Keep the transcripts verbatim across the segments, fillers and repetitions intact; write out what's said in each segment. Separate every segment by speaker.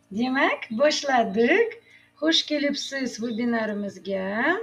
Speaker 1: Demak, boshladik. Xush kelibsiz webinarimizga.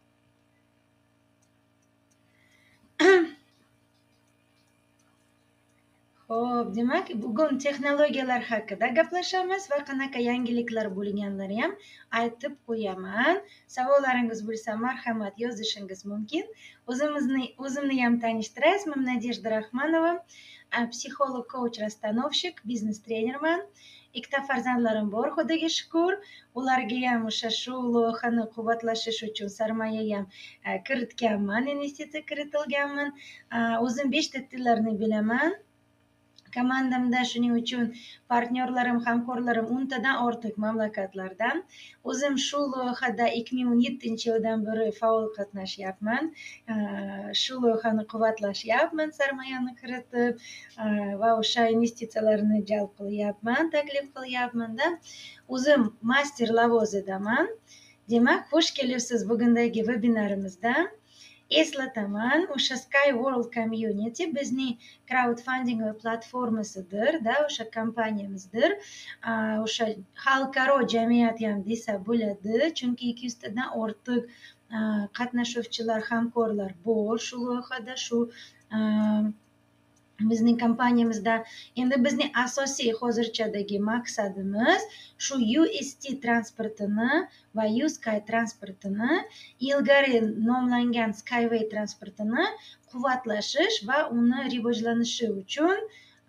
Speaker 1: Xo'p, demak, bugun texnologiyalar haqida gaplashamiz va qanaqa yangiliklar bo'lganlari ham aytib qo'yaman. Savollaringiz bo'lsa, marhamat yozishingiz mumkin. O'zimizni o'zimni ham tanishtiray. Ismim Nadejda Rahmanova. Psixolog, coach, rastanovщик, biznes trenerman. Ikkita farzandlarim bor, xudoga shukur. Ularga ham o'sha shu loyihani quvvatlashish uchun sarmoya ham kiritganman, investitsiya kiritilganman. O'zim beshta tillarni bilaman. Komandamda shuning uchun partnyorlarim, hamkorlarim o'ntadan ortiq mamlakatlardan. O'zim shu loyihada ikki ming o'n yettinchi yildan beri faol qatnashyapman. Shu loyihani quvvatlashyapman, sarmoyani kiritib va o'sha investitsiyalarni jalb qilyapman, taklif qilyapman-da. O'zim master lavozidaman. Demak, xush kelibsiz bugundagi webinarimizda. Eslataman, o'sha Sky World Community bizning crowdfunding platformasidir, da, o'sha kompaniyamizdir. O'sha xalqaro jamiyat ham desa bo'ladi, chunki ikki yuztadan ortiq qatnashuvchilar, hamkorlar bor shu loyihada, shu bizning kompaniyamizda. Endi bizning asosiy hozirchadagi maqsadimiz shu U S T transportini va U-Sky transportini, ilgari nomlangan Skyway transportini quvvatlashish va uni rivojlanishi uchun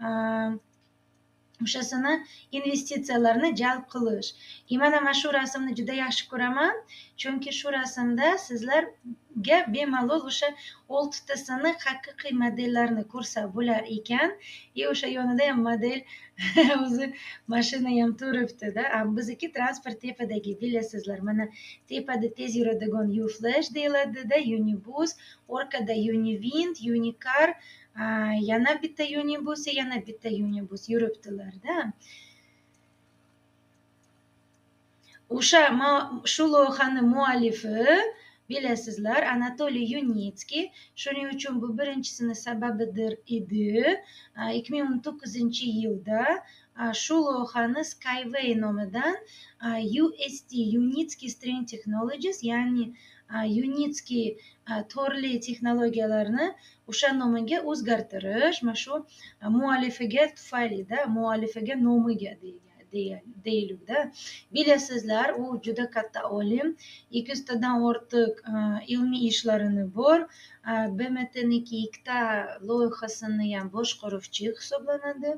Speaker 1: o'shasini investitsiyalarni jalb qilish. Mana men shu rasmni juda yaxshi ko'raman, chunki shu rasmda sizlarga bemalol o'sha oltitasini haqiqiy modellarni ko'rsa bo'lar ekan. E o'sha yonida ham model o'zi mashina ham turibdi-da. Bizniki transport tepadagi, bilasizlar, mana tepada tez yuradigan U-Flash deyiladi-da, Unibus, orqada Univind, Unicar, yana bitta Unibus, yana bitta Unibus yuribdilar-da. O'sha shu loyihani muallifi bilasizlar, Anatoliy Yunitskiy. Shuning uchun bu birinchisini sababidir edi. ikki ming o'n to'qqizinchi yilda shu loyihani Skyway nomidan U S T, Yunitskiy String Technologies, ya'ni Yunitskiy torli texnologiyalarni o'sha nomiga o'zgartirish, mana shu muallifiga tufayli-da, muallifiga nomiga deyiladi. Bilasizlar, u juda katta olim, ikki yuztadan ortiq ilmiy ishlarini bor. B M T'niki ikkita loyihasini ham boshqaruvchi hisoblanadi.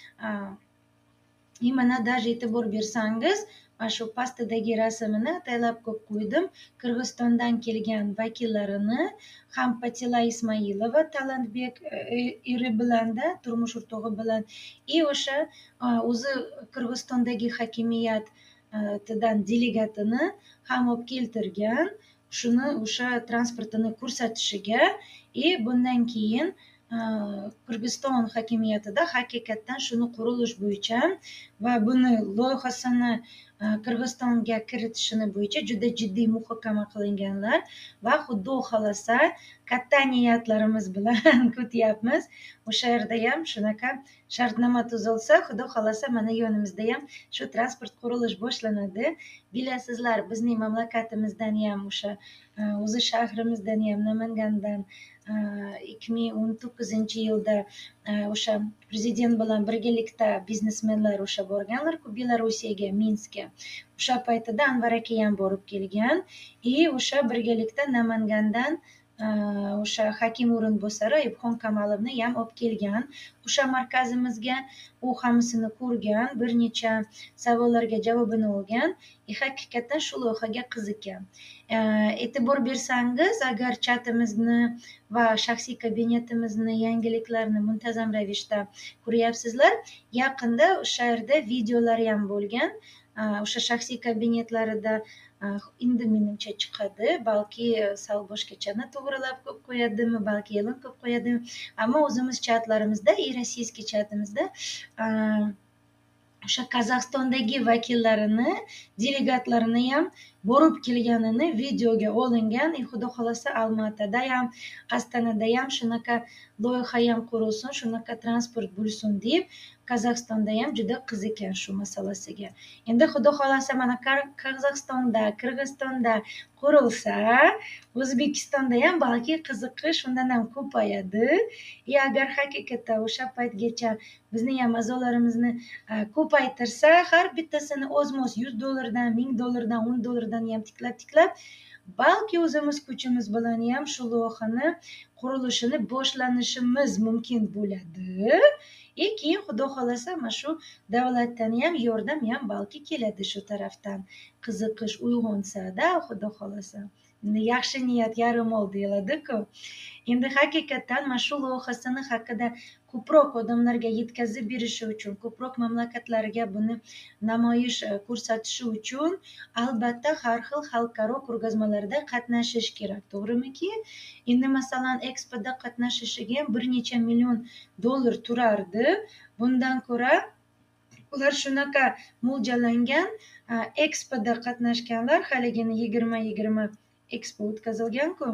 Speaker 1: Mana даже e'tibor bersangiz, mana shu pastdagi rasmini ataylab ko'p qo'ydim. Qirg'izistondan kelgan vakillarini, ham Patila Ismailova, Talantbek eri bilan-da, turmush o'rtog'i bilan, и o'sha o'zi Qirg'izistondagi hokimiyatdan delegatini ham olib keltirgan, shuni o'sha transportini ko'rsatishiga. И bundan keyin Qirg'iziston hokimiyatida haqiqatdan shuni qurilish bo'yicha va buni loyihasini Qirg'izistonga kiritishini bo'yicha juda jiddiy muhokama qilinganlar va xudo xolasa katta niyatlarimiz bilan kutyapmiz. O'sha yerda ham shunaqa shartnoma tuzilsa, xudo xolasa mana yonimizda ham shu transport qurilish boshlanadi. Bilasizlar, bizning mamlakatimizdan ham, o'sha o'zi shahrimizdan ham, Namangandan ikki ming o'n to'qqizinchi yilda o'sha prezident bilan birgalikda biznesmenlar o'sha borganlar-ku Belorussiyaga, Minskka. O'sha paytida Anvar aka ham borib kelgan. И o'sha birgalikda Namangandan o'sha hokim o'rinbosari Ibxon Kamalovni ham olib kelgan. O'sha markazimizga u hammasini ko'rgan, bir necha savollarga javobini olgan. E haqiqatan shu loyihaga qiziqgan. E'tibor bersangiz, agar chatimizni va shaxsiy kabinetimizni yangiliklarni muntazam ravishda ko'ryapsizlar, yaqinda o'sha yerda videolari ham bo'lgan. O'sha shaxsiy kabinetlarida endi menimcha chiqadi, balki sal boshqachani to'g'rilab ko'p qo'yadimi, balki e'lon ko'p qo'yadimi. Ammo o'zimiz chatlarimizda, и rossiyskiy chatimizda o'sha Qozog'istondagi vakillarini, delegatlarini ham borib kelganini videoga olingan. E xudo xolasa Olmaotada ham, Ostonada ham shunaqa loyiha ham qurilsin, shunaqa transport bo'lsin deb Qozog'istonda ham juda qiziqgan shu masalasiga. Endi xudo xolasa mana Qozog'istonda, Qirg'izistonda qurilsa, O'zbekistonda ham balki qiziqish undan ham ko'payadi. И agar haqiqatda o'sha paytgacha bizni ham a'zolarimizni ko'paytirsa, har bittasini o'zimiz yuz dollardan, ming dollardan, o'n dollardan ham tiklab tiklab, balki o'zimiz kuchimiz bilan ham shu loyihani qurilishini boshlanishimiz mumkin bo'ladi. И keyin xudo xolasa mana shu davlatdan ham yordam ham balki keladi shu tarafdan. Qiziqish uyg'onsa-da, xudo xolasa. Endi yaxshi niyat yarim ol deyiladi-ku. Endi haqiqatdan mana shu loyihasini haqida ko'proq odamlarga yetkazib berishi uchun, ko'proq mamlakatlarga buni namoyish ko'rsatishi uchun albatta har xil xalqaro ko'rgazmalarda qatnashish kerak, to'g'rimiki? Endi masalan Expoda qatnashishiga ham bir necha million dollar turardi. Bundan ko'ra ular shunaqa mo'ljallangan, Expoda qatnashganlar haligini yigirma yigirma Expo o'tkazilgan-ku.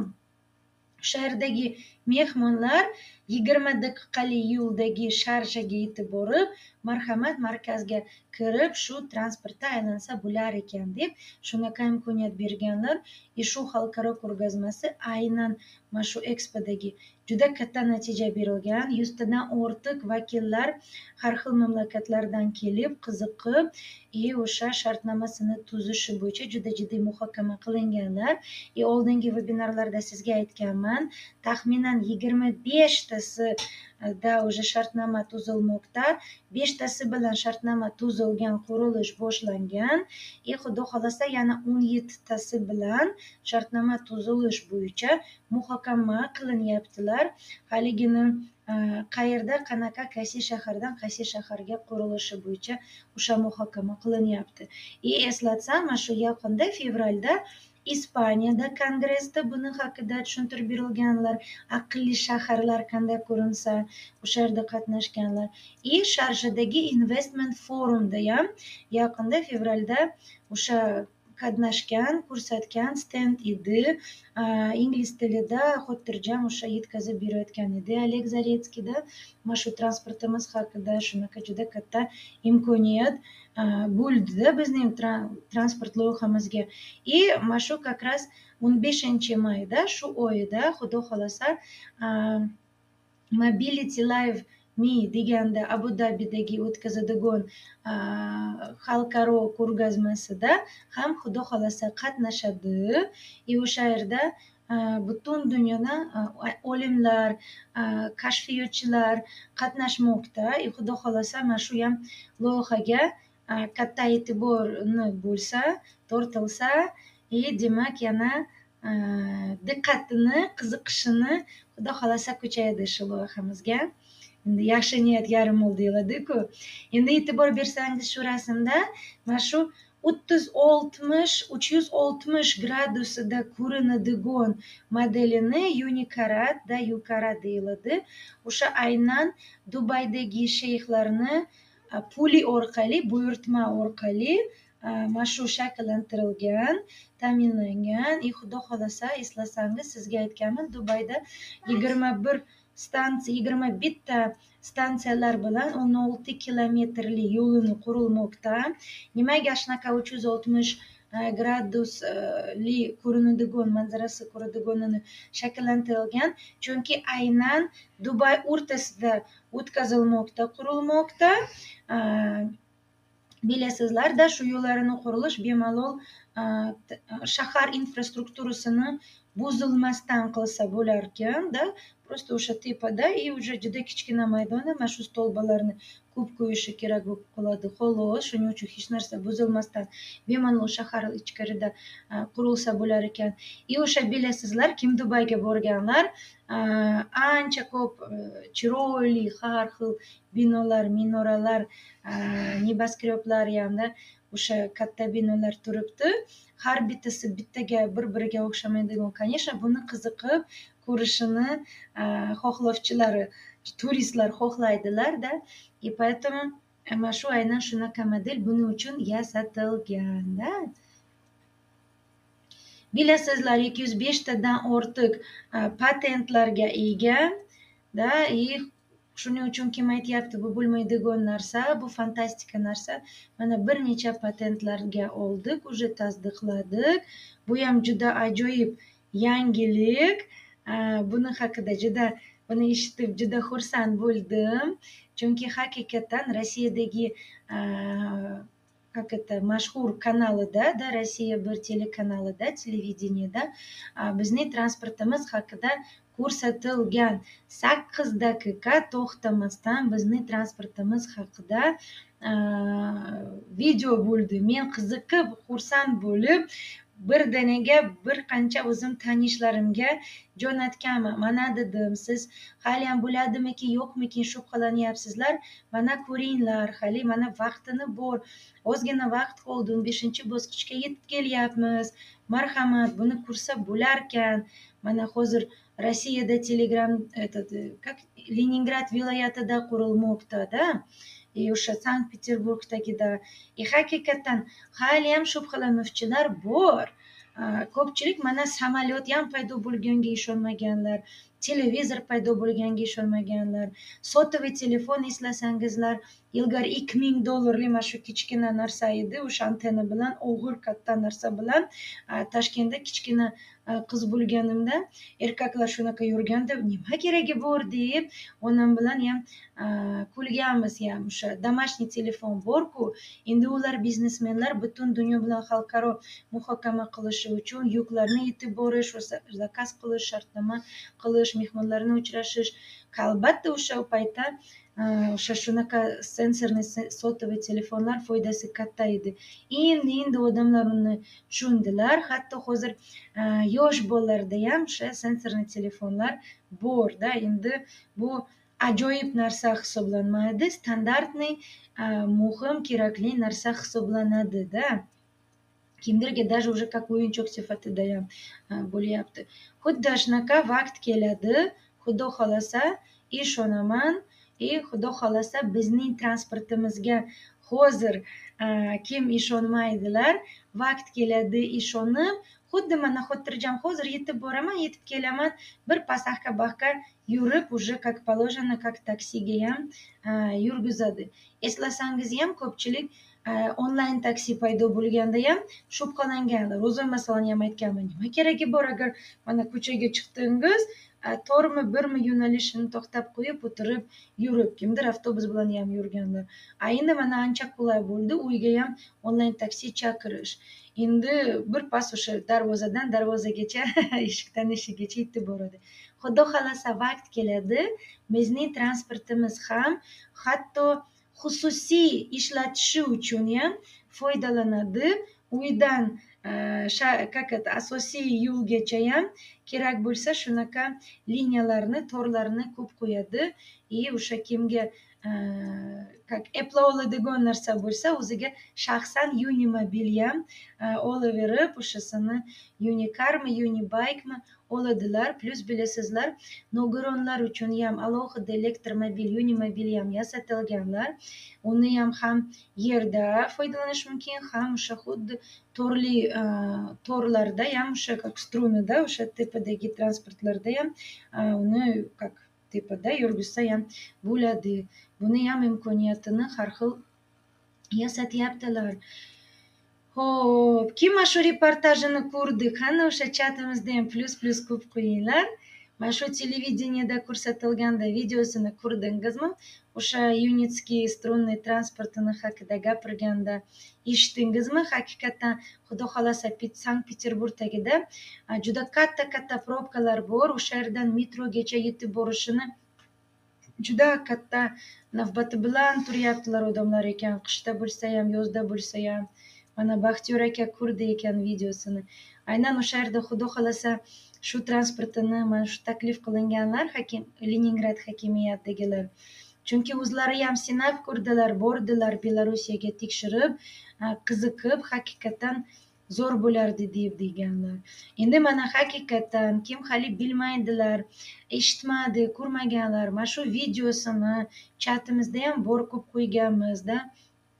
Speaker 1: O'sha yerdagi mehmonlar yigirma daqiqalik yo'ldagi Sharjaga yetib borib, marhamat markazga kirib, shu transportda aylansa bo'lar ekan deb shunaqa imkoniyat berganlar. E shu xalqaro ko'rgazmasi aynan mana shu Expodagi juda katta natija berilgan. yuztadan ortiq vakillar har xil mamlakatlardan kelib, qiziqib, e o'sha shartnomasini tuzishi bo'yicha juda jiddiy muhokama qilinganlar. E oldingi vebinarlarda sizga aytganman, taxminan yigirma beshtasi da o'sha shartnoma tuzilmoqda. beshtasi bilan shartnoma tuzilgan, qurilish boshlangan. E xudo xolasa yana o'n yettitasi bilan shartnoma tuzilish bo'yicha muhokama qilinyaptilar. Haligini qayerda, qanaqa, qaysi shahardan qaysi shaharga qurilishi bo'yicha o'sha muhokama qilinyapti. E eslatsam, mana shu yaqinda fevralda Ispaniyada kongressda buni haqida tushuntirib berilganlar. Aqlli shaharlar qanday ko'rinsa, o'sha yerda qatnashganlar. И Sharjadagi investment forumda ham yaqinda fevralda o'sha qatnashgan, ko'rsatgan stend edi. Ingliz tilida xotirjam o'sha yetkazib berayotgan edi Oleg Zaretskiyda. Mana shu transportimiz haqida shunaqa juda katta imkoniyat bo'ldi-da bizning transport loyihamizga. И mana shu как раз o'n beshinchi mayda, shu oyida xudo xolasa Mobility Live Me deganda Abu Dabidagi o'tkazadigan xalqaro ko'rgazmasida ham xudo xolasa qatnashadi. E o'sha yerda butun dunyodan olimlar, kashfiyotchilar qatnashmoqda. E xudo xolasa mana shu ham loyihaga katta e'tiborni bo'lsa, tortilsa, e demak yana diqqatini, qiziqishini xudo xolasa kuchayadi shu loyihamizga. Endi yaxshi niyat yarim ol deyiladi-ku. Endi e'tibor bersangiz shu rasmda mana shu o'ttiz oltmish uch yuz oltmish gradusida ko'rinadigan modelini Unicarat da Yucarat deyiladi. O'sha aynan Dubaydagi sheyxlarni puli orqali, buyurtma orqali mana shu shakllantirilgan, ta'minlangan. E xudo xolasa eslasangiz, sizga aytganman, Dubayda yigirma bir stansiya, yigirma bitta stansiyalar bilan o'n olti kilometrli yo'lini qurilmoqda. Nimaga shunaqa uch yuz oltmish gradusli ko'rinadigan, manzarasi ko'radiganini shakllantirilgan? Chunki aynan Dubay o'rtasida o'tkazilmoqda, qurilmoqda. Bilasizlar-da, shu yo'llarini qurilish bemalol shahar infrastrukturasini buzilmasdan qilsa bo'lar ekan-da. Просто o'sha tepada и уже juda kichkina maydonda mana shu stolbalarni ko'p qo'yishi kerak bo'lib qoladi. Xolos, shuning uchun hech narsa buzilmasdan bemalol shahar ichkarida qurilsa bo'lar ekan. И o'sha bilasizlar, kim Dubayga borganlar, ancha ko'p chiroyli har xil binolar, minoralar, neboskreblar hamda o'sha katta binolar turibdi. Har bittasi bittaga bir-biriga o'xshamaydigan. Конечно, buni qiziqib ko'rishini xohlovchilari, turistlar xohlaydilar-da. И поэтому mana shu aynan shunaqa model buning uchun yasatilgan-da. Bilasizlar, ikki yuz beshtadan ortiq patentlarga ega, da, и Shuning uchun kim aytyapti bu bo'lmaydigan narsa, bu fantastika narsa. Mana bir necha patentlarga oldik, уже tasdiqladik. Bu ham juda ajoyib yangilik. Buni haqida juda buni eshitib juda xursand bo'ldim. Chunki haqiqatan Rossiyadagi как это mashhur kanalida, da Rossiya bir telekanalida, televideniyada bizning transportimiz haqida ko'rsatilgan sakkiz daqiqa to'xtamasdan bizning transportimiz haqida video bo'ldi. Men qiziqib, xursand bo'lib, birdaniga bir qancha o'zim tanishlarimga jo'natganman. Mana dedim, siz hali ham bo'ladimiki, yo'qmikin shubhalanyapsizlar. Mana ko'ringlar, hali mana vaqtini bor. Ozgina vaqt qoldi, o'n beshinchi bosqichga yetib kelyapmiz. Marhamat, buni ko'rsa bo'larkan. Mana hozir Rossiyada Telegram этот как Leningrad viloyatida qurilmoqda-da. И o'sha Sankt-Peterburgdagida. И haqiqatan hali ham shubhalanuvchilar bor. Ko'pchilik mana samolyot ham paydo bo'lganiga ishonmaganlar, televizor paydo bo'lganiga ishonmaganlar. Sotuvli telefon eslasangizlar, ilgari ikki ming dollarli mana shu kichkina narsa edi, o'sha antenna bilan, og'ir katta narsa bilan Toshkentda kichkina qiz bo'lganimda erkaklar shunaqa yurganda, nima keragi bor deb onam bilan ham kulganmiz ham. O'sha домашний telefon bor-ku, endi ular biznesmenlar butun dunyo bilan xalqaro muhokama qilishi uchun yuklarni yetib borish, zakaz qilish, shartnoma qilish, mehmonlarni uchrashish. Albatta o'sha paytda o'sha shunaqa sensorli sotuvli telefonlar foydasi katta edi. Endi endi odamlar uni tushundilar. Hatto hozir yosh bolalarda ham o'sha sensorli telefonlar bor-da. Endi bu ajoyib narsa hisoblanmaydi, standartniy, muhim, kerakli narsa hisoblanadi-da. Kimdirga даже уже как o'yinchoq sifatida ham bo'lyapti. Xuddi shunaqa vaqt keladi, Xudo xolasa, ishonaman. E Xudo xolasa bizning transportimizga hozir kim ishonmaydilar, vaqt keladi ishonib, xuddi mana xotirjam hozir yetib boraman, yetib kelaman, bir pasahka-bahka yurib, уже как положено, как taksiga ham yurgizadi. Eslasangiz ham ko'pchilik onlayn taksi paydo bo'lganda ham shubhalanganlar. O'zim masalan ham aytganman, nima keragi bor agar mana ko'chaga chiqdingiz, to'g'rimi birmi yo'nalishini to'xtab qo'yib o'tirib yurib, kimdir avtobus bilan ham yurganlar. Endi mana ancha qulay bo'ldi, uyga ham onlayn taksi chaqirish. Endi bir pas o'sha darvozadan darvozagacha, eshikdan eshikgacha yetib boradi. Xudo xolasa vaqt keladi, bizning transportimiz ham hatto xususiy ishlatishi uchun ham foydalanadi. Uydan как это asosiy yo'lgacha ham kerak bo'lsa shunaqa liniyalarni, torlarni ko'p qo'yadi. И o'sha kimga как Apple oladigan narsa bo'lsa, o'ziga shaxsan Unimobil ham olaverib, o'shasini Unicarmi, Unibike'mi oladilar. Plus bilasizlar, nogironlar uchun ham alohida elektromobil, Unimobil ham yasatilganlar. Uni ham ham yerda foydalanish mumkin, ham o'sha xuddi torli torlarda ham o'sha как strunada, o'sha tepadagi transportlarda ham uni как tepada yurgizsa ham bo'ladi. Buni ham imkoniyatini har xil yasatyaptilar. Xo'p, kim mana shu reportajini ko'rdi? Qani o'sha chatimizda ham plus plus ko'p qo'yinglar. Mana shu televideniyada ko'rsatilganda videosini ko'rdingizmi? O'sha Unitskiy strunniy transportini haqida gapirganda eshitdingizmi? Haqiqatan Xudo xolasa Sankt-Peterburgdagida juda katta-katta probkalar bor. O'sha yerdan metrogacha yetib borishini juda katta navbati bilan turyaptilar odamlar ekan. Qishda bo'lsa ham, yozda bo'lsa ham. Mana Baxtiyor aka ko'rdi ekan videosini. Aynan o'sha yerda Xudo xolasa shu transportini mana shu taklif qilinganlar hakim Leningrad hokimiyatidagilar. Chunki o'zlari ham sinab ko'rdilar, bordilar Belorussiyaga tekshirib, qiziqib, haqiqatan zo'r bo'lardi deb deganlar. Endi mana haqiqatan kim hali bilmaydilar, eshitmadi, ko'rmaganlar, mana shu videosini chatimizda ham bor ko'p qo'yganmiz-da.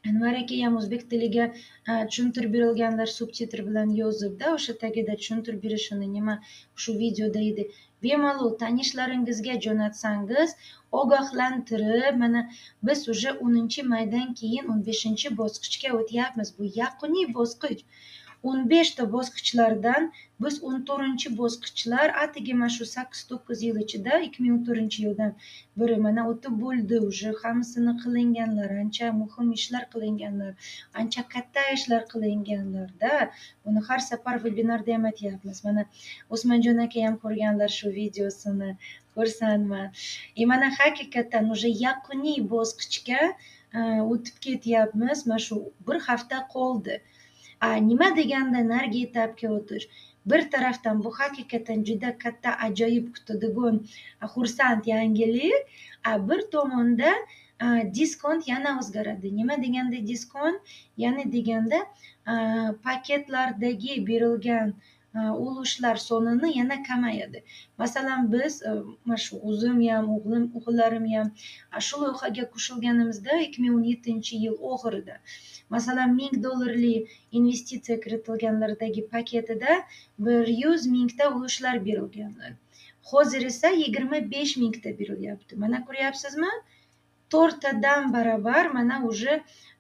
Speaker 1: Anvar aka ham o'zbek tiliga tushuntirib berilganlar subtitr bilan yozibda, o'sha tagida tushuntirib berishini nima shu videoda edi. Bemalol tanishlaringizga jo'natsangiz, ogohlantirib, mana biz уже o'ninchi maydan keyin o'n beshinchi bosqichga o'tyapmiz. Bu yakuniy bosqich. o'n beshta bosqichlardan biz o'n to'rtinchi bosqichlar atigi mana shu sakkiz to'qqiz yil ichida ikki ming o'n to'rtinchi yildan biri mana o'tib bo'ldi. Уже hammasini qilinganlar, ancha muhim ishlar qilinganlar, ancha katta ishlar qilinganlarda. Buni har safar vebinarda ham aytyapmiz. Mana Osmonjon aka ham ko'rganlar shu videosini, xursandman. E mana haqiqatan уже yakuniy bosqichga o'tib ketyapmiz. Mana shu bir hafta qoldi. Nima deganda narigi etapga o'tish? Bir tarafdan bu haqiqatan juda katta ajoyib kutadigan xursand yangilik, bir tomonda diskont yana o'zgaradi. Nima deganda diskont? Ya'ni deganda paketlardagi berilgan ulushlar sonini yana kamayadi. Masalan, biz mana shu o'zim ham, o'g'lim, o'g'illarim ham shu loyihaga qo'shilganimizda ikki ming o'n yettinchi yil oxirida, masalan, ming dollarli investitsiya kiritilganlardagi paketida bir yuz mingta ulushlar berilganlar. Hozir esa yigirma besh mingta berilyapti. Mana ko'ryapsizmi? to'rttadan barabar mana уже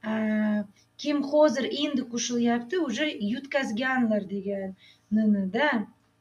Speaker 1: kim hozir endi qo'shilyapti, уже yutkazganlar deganini-da.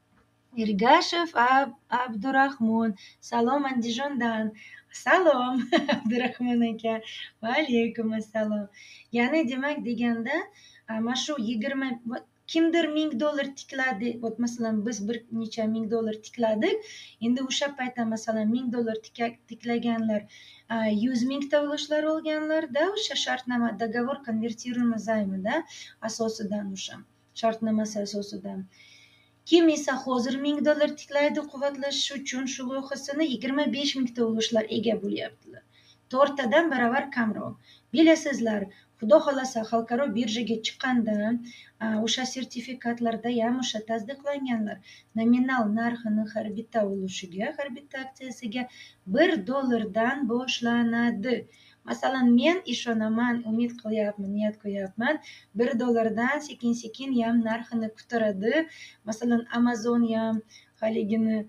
Speaker 1: Ergashev Abdurahmon, salom Andijondan. Salom Abdurahmon aka. Va alaykum assalom. Ya'ni demak deganda mana shu yigirma kimdir ming dollar tikladi. Masalan, biz bir necha ming dollar tikladik. Endi o'sha paytda masalan ming dollar tiklaganlar yuz mingta ulushlar olganlarda, o'sha shartnoma договор konvertiруемый zaymida asosidan, o'sha shartnomasi asosidan. Kim esa hozir ming dollar tiklaydi quvvatlash uchun shu loyihasini yigirma besh mingta ulushlar ega bo'lyaptilar. To'rttadan baravar kamroq. Bilasizlar, xudo xolasa xalqaro birjaga chiqqanda o'sha sertifikatlarda ham o'sha tasdiqlanganlar. Nominal narxini har bitta ulushiga, har bitta aksiyasiga bir dollardan boshlanadi. Masalan, men ishonaman, umid qilyapman, niyat qo'yapman, bir dollardan sekin-sekin ham narxini ko'taradi. Masalan, Amazon ham, haligini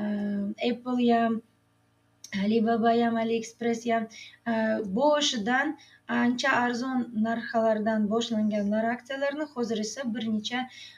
Speaker 1: Apple ham, Alibaba ham, AliExpress ham boshidan ancha arzon narxlardan boshlanganlar aksiyalarni hozir esa bir necha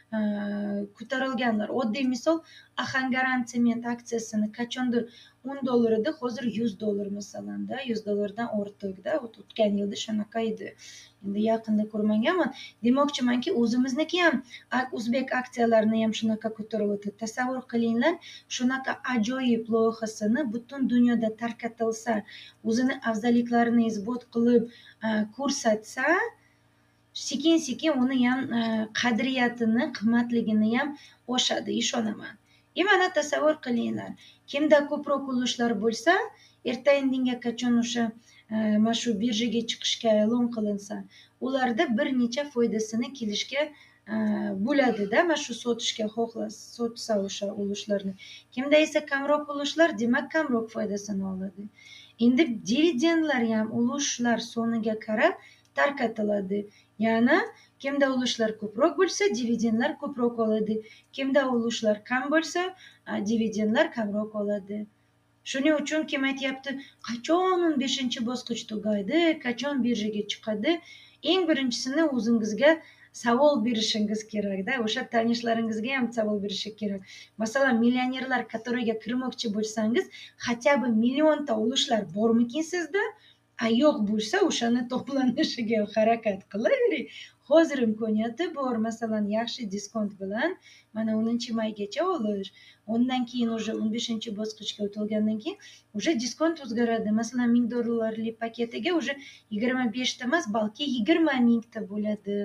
Speaker 1: ko'tarilganlar. Oddiy misol, Ahangaran sement aksiyasini qachondir o'n dollar edi, hozir yuz dollar masalanda, yuz dollardan ortiqda. O'tgan yilda shunaqa edi. Endi yaqinda ko'rmaganman. Demoqchimanki, o'zimizniki ham o'zbek aksiyalarini ham shunaqa ko'tarib o'tdi. Tasavvur qilinglar, shunaqa ajoyib loyihasini butun dunyoda tarqatilsa, o'zini afzalliklarini isbot qilib ko'rsatsa, sekin-sekin uni ham qadriyatini, qimmatligini ham oshadi, ishonaman. E mana tasavvur qilinglar, kimda ko'proq ulushlar bo'lsa, erta indinga qachon o'sha mana shu birjaga chiqishga e'lon qilinsa, ularda bir necha foydasini kelishga bo'ladi-da, mana shu sotishga xohlasa, sotsa o'sha ulushlarni. Kimda esa kamroq ulushlar, demak kamroq foydasini oladi. Endi dividendlar ham ulushlar soniga qarab tarqatiladi. Ya'ni kimda ulushlar ko'proq bo'lsa, dividendlar ko'proq oladi. Kimda ulushlar kam bo'lsa, dividendlar kamroq oladi. Shuning uchun kim aytyapti, qachon o'n beshinchi bosqich tugaydi, qachon birjaga chiqadi? Eng birinchisini o'zingizga savol berishingiz kerak-da, o'sha tanishlaringizga ham savol berish kerak. Masalan, millionerlar qatoriga kirmoqchi bo'lsangiz, хотя бы millionta ulushlar bormikin sizda? A yo'q bo'lsa, o'shani to'planishiga harakat qilavering. Hozir imkoniyati bor, masalan, yaxshi diskont bilan mana o'ninchi maygacha olish. Undan keyin уже o'n beshinchi bosqichga o'tilgandan keyin уже diskont o'zgaradi. Masalan, ming dollarli paketiga уже yigirma beshta emas, balki yigirma mingta bo'ladi.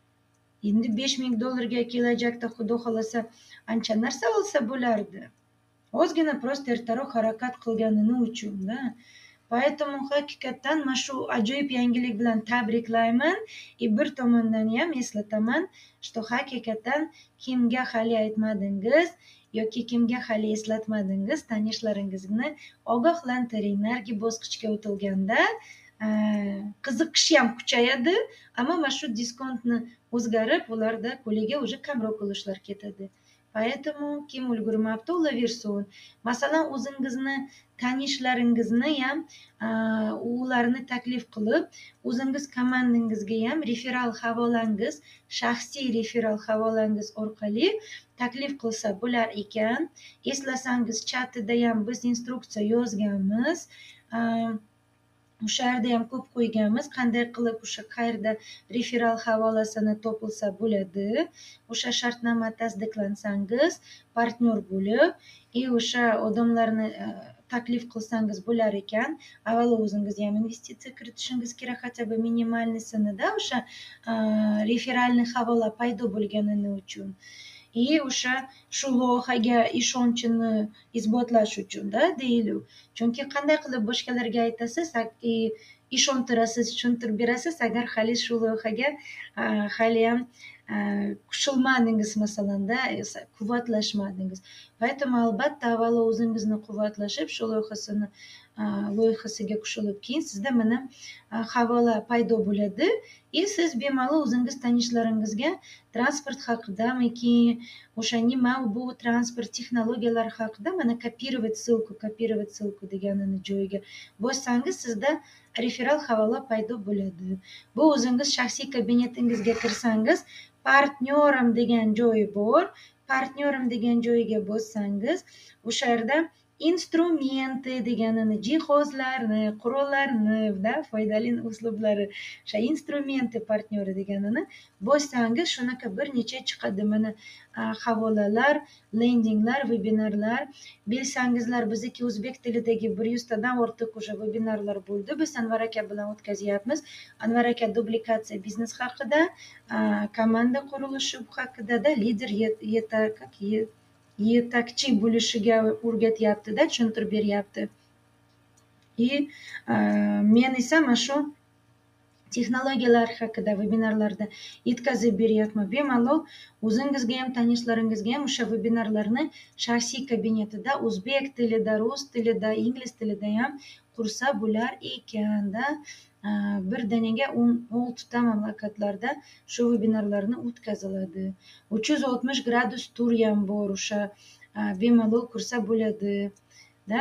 Speaker 1: Endi besh ming dollarga kelajakda xudo xolasa ancha narsa olsa bo'lardi. Ozgina prosta ertaroq harakat qilganini uchun-da. Поэтому haqiqatan mana shu ajoyib yangilik bilan tabriklayman. И bir tomondan ham eslataman, что haqiqatan kimga hali aytmadingiz yoki kimga hali eslatmadingiz, tanishlaringizni ogohlantiring. Narigi bosqichga o'tilganda qiziqishi ham kuchayadi, ammo mana shu diskontni o'zgarib ularda qo'liga уже kamroq ulushlar ketadi. Поэтому kim ulgurmabdi olaversin. Masalan, o'zingizni tanishlaringizni ham ularni taklif qilib, o'zingiz komandangizga ham referal havolangiz, shaxsiy referal havolangiz orqali taklif qilsa bo'lar ekan. Eslasangiz, chatida ham biz instruksiya yozganmiz. O'sha yerda ham ko'p qo'yganmiz, qanday qilib o'sha qayerda referal havolasini topilsa bo'ladi. O'sha shartnoma tasdiqlansangiz, partnyor bo'lib, и o'sha odamlarni taklif qilsangiz bo'lar ekan. Avvalo o'zingiz ham investitsiya kiritishingiz kerak, хотя бы minimalnisini-da, o'sha referalni havola paydo bo'lganini uchun. И o'sha shu loyihaga ishonchini isbotlash uchun-da deyiladi. Chunki qanday qilib boshqalarga aytasiz, ishontirasiz, tushuntirib berasiz, agar hali shu loyihaga hali ham qo'shilmadingiz, masalanda, quvvatlashmadingiz. Поэтому albatta avvalo o'zingizni quvvatlashib, shu loyihasini loyihasiga qo'shilib, keyin sizda mana havola paydo bo'ladi. И siz bemalol o'zingiz tanishlaringizga transport haqidamiki, o'sha nima bu transport texnologiyalari haqida mana kopировать ссылку, kopировать ссылку deganini joyiga bossangiz, sizda referal havola paydo bo'ladi. Bu o'zingiz shaxsiy kabinetingizga kirsangiz, partnyorim degan joyi bor. Partnyorim degan joyiga bossangiz, o'sha yerda instrumenti deganini, jihozlarni, qurollarni, da, foydali uslublari, o'sha instrumenti partnyori deganini bossangiz, shunaqa bir necha chiqadi mana havolalar, lendinglar, vebinarlar. Bilsangizlar, bizniki o'zbek tilidagi bir yuztadan ortiq o'sha vebinarlar bo'ldi. Biz Anvar aka bilan o'tkazyapmiz. Anvar aka duplikatsiya biznes haqida, komanda qurilishi haqida-da, lider yetak yetakchi bo'lishiga o'rgatyapti-da, tushuntirib beryapti. И men esa mana shu texnologiyalar haqida vebinarlarda yetkazib beryapman. Bemalol o'zingizga ham, tanishlaringizga ham o'sha vebinarlarni shaxsiy kabinetida o'zbek tilida, rus tilida, ingliz tilida ham qursa bo'lar ekan-da. Birdaniga o'n oltita mamlakatlarda shu vebinarlarni o'tkaziladi. uch yuz oltmish gradus tur ham bor, o'sha bemalol qursa bo'ladi-da.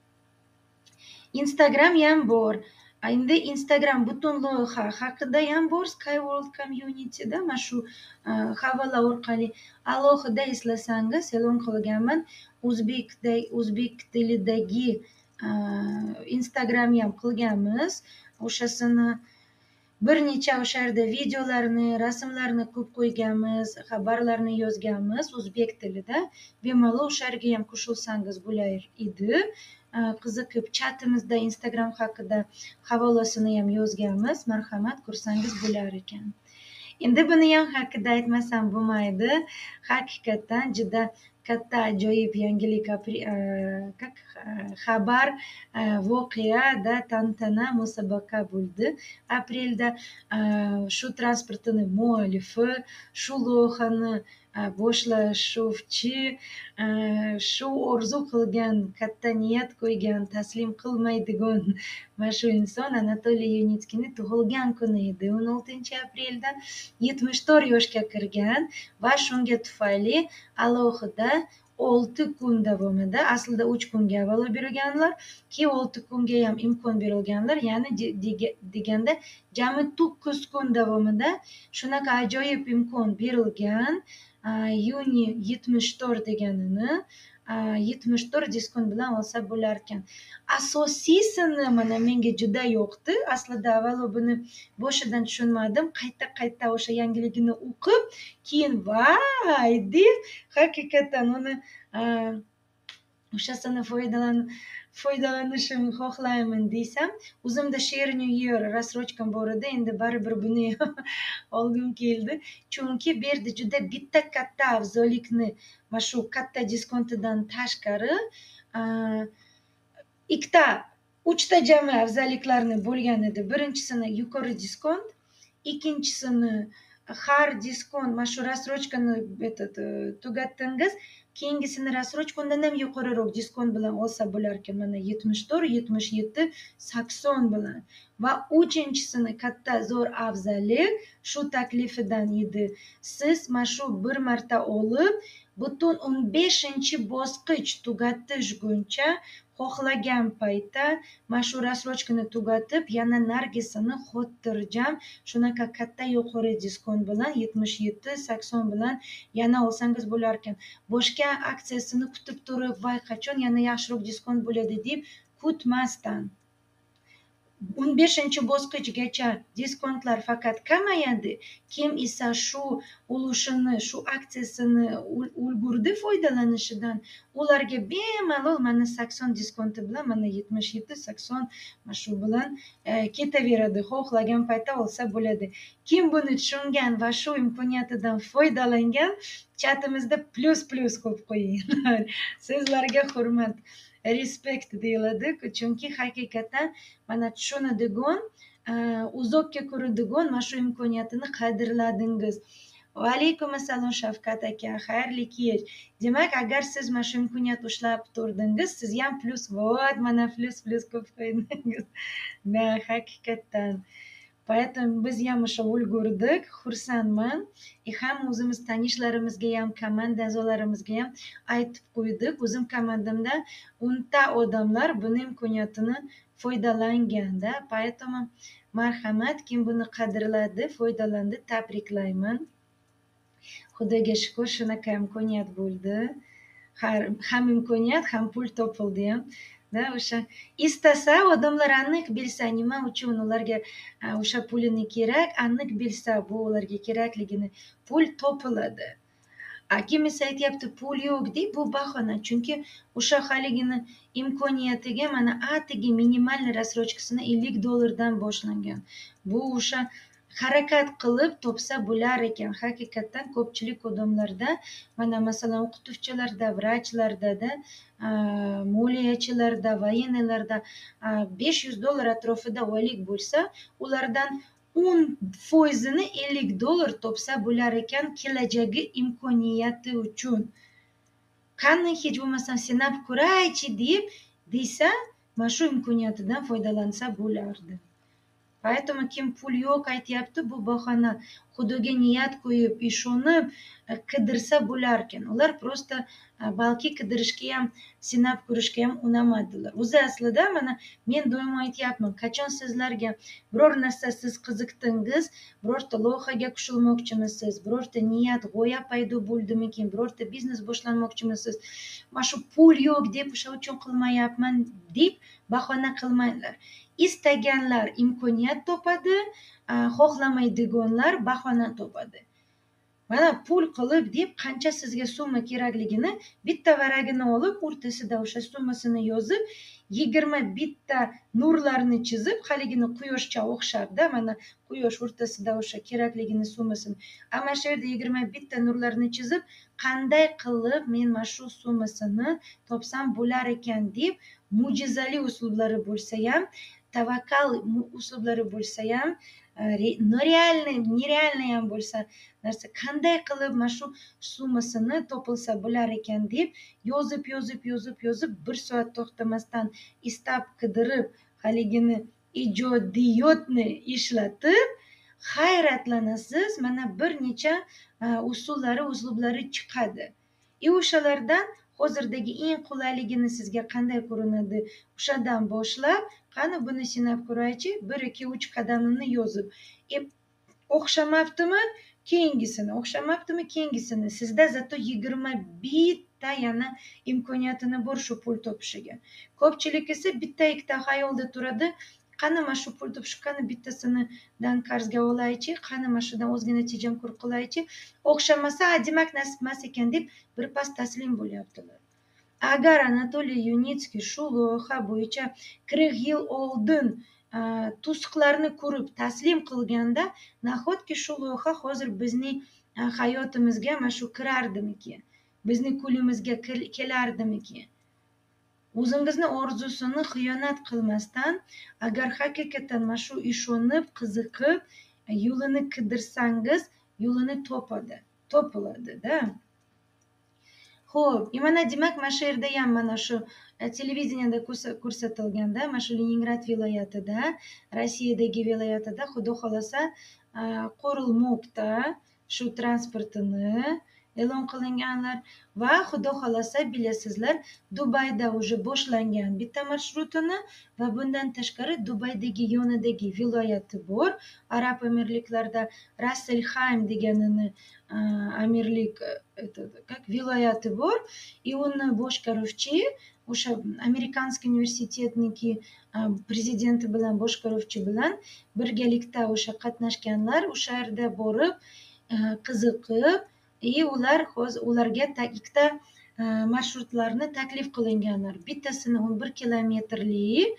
Speaker 1: Instagram ham bor. Endi Instagram butun loyiha haqida ham bor, Skyworld Community-da, mana shu havola orqali alohida eslasangiz, e'lon qilganman. O'zbekda, o'zbek tilidagi Instagram ham qilganmiz. O'shasini bir necha o'sha yerda videolarni, rasmlarni ko'p qo'yganmiz, xabarlarni yozganmiz o'zbek tilida. Bemalol o'sha yerga ham qo'shilsangiz bo'lar edi. Qiziqib, chatimizda Instagram haqida havolasini ham yozganmiz. Marhamat, ko'rsangiz bo'lar ekan. Endi buni ham haqida aytmasam bo'lmaydi. Haqiqatan juda katta ajoyib yangilik, xabar, voqea-da, tantana, musobaqa bo'ldi. Aprelda shu transportini muallifi, shu loyihani boshlashuvchi, shu orzu qilgan, katta niyat qo'ygan, taslim qilmaydigan mana shu inson Anatoliy Yunitskiyni tug'ilgan kuni edi. o'n oltinchi aprelda yetmish to'rt yoshga kirgan va shunga tufayli alohida olti kun davomida, aslida uch kunga avvalo berilganlar, keyin olti kunga ham imkon berilganlar, ya'ni deganda jami to'qqiz kun davomida shunaqa ajoyib imkon berilgan. Yuni yetmish to'rt deganini yetmish to'rt diskont bilan olsa bo'lar ekan. Asosiysini mana menga juda yoqdi. Aslida avvalo buni boshidan tushunmadim. Qayta-qayta o'sha yangiligini o'qib, keyin vay deb haqiqatan uni o'shasini foydalan foydalanishim xohlayman desam, o'zimda Share New Year rassrochkam bor edi, endi baribir buni olgim keldi. Chunki bu yerda juda bitta katta afzallikni, mana shu katta diskontidan tashqari ikkita, uchta jami afzalliklarni bo'lgan edi. Birinchisini yuqori diskont, ikkinchisini har diskont, mana shu rassrochkani tugatdingiz, keyingisini рассрочка undan ham yuqoriroq diskont bilan olsa bo'lar ekan. Mana yetmish to'rt, yetmish yetti, sakson bilan. Va uchinchisini katta zo'r afzallik shu taklifidan edi. Siz mana shu bir marta olib, butun o'n beshinchi bosqich tugatishguncha xohlagan paytda mana shu рассрочкani tugatib, yana nargisini xotirjam shunaqa katta yuqori diskont bilan yetmish yetti, sakson bilan yana olsangiz bo'lar ekan. Boshqa aksiyasini kutib turib, voy qachon yana yaxshiroq diskont bo'ladi deb kutmasdan o'n beshinchi bosqichgacha diskontlar faqat kamayadi. Kim esa shu ulushini, shu aksiyasini ulgurdi foydalanishidan, ularga bemalol mana sakson diskonti bilan mana yetmish yetti, sakson mana shu bilan e, ketaveradi. Xohlagan paytda olsa bo'ladi. Kim buni tushungan va shu imkoniyatidan foydalangan, chatimizda plus plus qo'yib qo'yinglar. Sizlarga hurmat, respekt deyiladi, chunki haqiqatan mana tushunadigan, uzoqqa ko'radigan mana shu imkoniyatini qadrladingiz. Va alaykum assalom Shavkat aka, xayrli kech. Demak, agar siz mana shu imkoniyatni ushlab turdingiz, siz ham plus vot, mana plus plus qo'yib qo'ydingiz. Da, haqiqatan. Поэтому biz ham o'sha ulgurdik, xursandman. E ham o'zimiz tanishlarimizga ham, komanda a'zolarimizga ham aytib qo'ydik. O'zim komandamda o'nta odamlar buni imkoniyatini foydalanganda. Поэтому marhamat, kim buni qadrladi, foydalandi, tabriklayman. Xudoga shukr, shunaqa imkoniyat bo'ldi. Ham imkoniyat, ham pul topildi ham. Da, o'sha istasa odamlar aniq bilsa nima uchun ularga o'sha pulini kerak, aniq bilsa bu ularga kerakligini, pul topiladi. Kim esa aytyapti pul yo'q deb, bu bahona. Chunki o'sha haligini imkoniyatiga mana atigi minimalniy рассрочкасini ellik dollardan boshlangan. Bu o'sha harakat qilib topsa bo'lar ekan. Haqiqatan ko'pchilik odamlarda, mana masalan o'qituvchilarda, vrachlarda, moliyachilarda, voyenlarda besh yuz dollar atrofida oylik bo'lsa, ulardan o'n foizini ellik dollar topsa bo'lar ekan kelajagi imkoniyati uchun. Qani hech bo'lmasam sinab ko'raychi deb desa, mana shu imkoniyatidan foydalansa bo'lardi. Поэтому kim pul yo'q aytyapti, bu bahona. Xudoga niyat qo'yib, ishonib qidirsa bo'lar ekan. Ular prosta balki qidirishga ham, sinab ko'rishga ham unamadilar. O'zi aslida mana men doimo aytyapman, qachon sizlarga biror narsa siz qiziqdingiz, birorta loyihaga qo'shilmoqchimisiz, birorta niyat, g'oya paydo bo'ldimikin, birorta biznes boshlanmoqchimisiz, mana shu pul yo'q deb o'sha uchun qilmayapman deb bahona qilmanglar. Istaganlar imkoniyat topadi, xohlamaydiganlar bahona topadi. Mana pul qilib deb qancha sizga summa kerakligini bitta varagini olib, o'rtasida o'sha summasini yozib, yigirma bitta nurlarni chizib, haligini quyoshcha o'xsharda, mana quyosh o'rtasida o'sha kerakligini summasini. Ama shu yerda yigirma bitta nurlarni chizib, qanday qilib men mana shu summasini topsam bo'lar ekan deb, mo'jizali uslublari bo'lsa ham, tavakkal uslublari bo'lsa ham, нереальный, нереальный ham bo'lsa narsa, qanday qilib mana shu summasini topilsa bo'lar ekan deb yozib, yozib, yozib, yozib, bir soat to'xtamasdan istab qidirib, haligini ijodiyotni ishlatib, hayratlanasiz, mana bir necha usullari, uslublari chiqadi. E o'shalardan hozirdagi eng qulayligini sizga qanday ko'rinadi, o'shadan boshlab, qani buni sinab ko'raychi, bir ikki uch qadamini yozib, e o'xshamabdimi, keyingisini, o'xshamabdimi, keyingisini. Sizda zato yigirma bitta yana imkoniyatini bor shu pul topishiga. Ko'pchilik esa bitta ikkita xayolda turadi, qani mana shu pul topish, qani bittasidan qarzga olaychi, qani mana shudan o'zgina tejamkor qilaychi, o'xshamasa, demak nasib emas ekan deb birpas taslim bo'lyaptilar. Agar Anatoliy Yunitskiy shu loyiha bo'yicha qirq yil oldin to'siqlarni ko'rib taslim qilganda, nahotki shu loyiha hozir bizning hayotimizga mana shu kirardimiki, bizning qo'limizga kelardimiki? O'zingizni orzusini xiyonat qilmasdan, agar haqiqatan mana shu ishonib, qiziqib, yo'lini qidirsangiz, yo'lini topadi, topiladi-da. Xo'p, mana demak mana shu yerda ham mana shu televideniyada ko'rsatilganda mana shu Leningrad viloyatida, Rossiyadagi viloyatida xudo xolasa qurilmoqda shu transportini e'lon qilinganlar va xudo xolasa bilasizlar Dubayda уже boshlangan bitta marshrutini va bundan tashqari Dubaydagi yonidagi viloyati bor Arab Amirliklarida Rasselxaym deganini amirlik как viloyati bor и uni boshqaruvchi o'sha amerikanskiy universitetniki prezidenti bilan boshqaruvchi bilan birgalikda o'sha qatnashganlar o'sha yerda borib qiziqib и ular hozir ularga ikkita marshrutlarni taklif qilinganlar bittasini o'n bir kilometrlik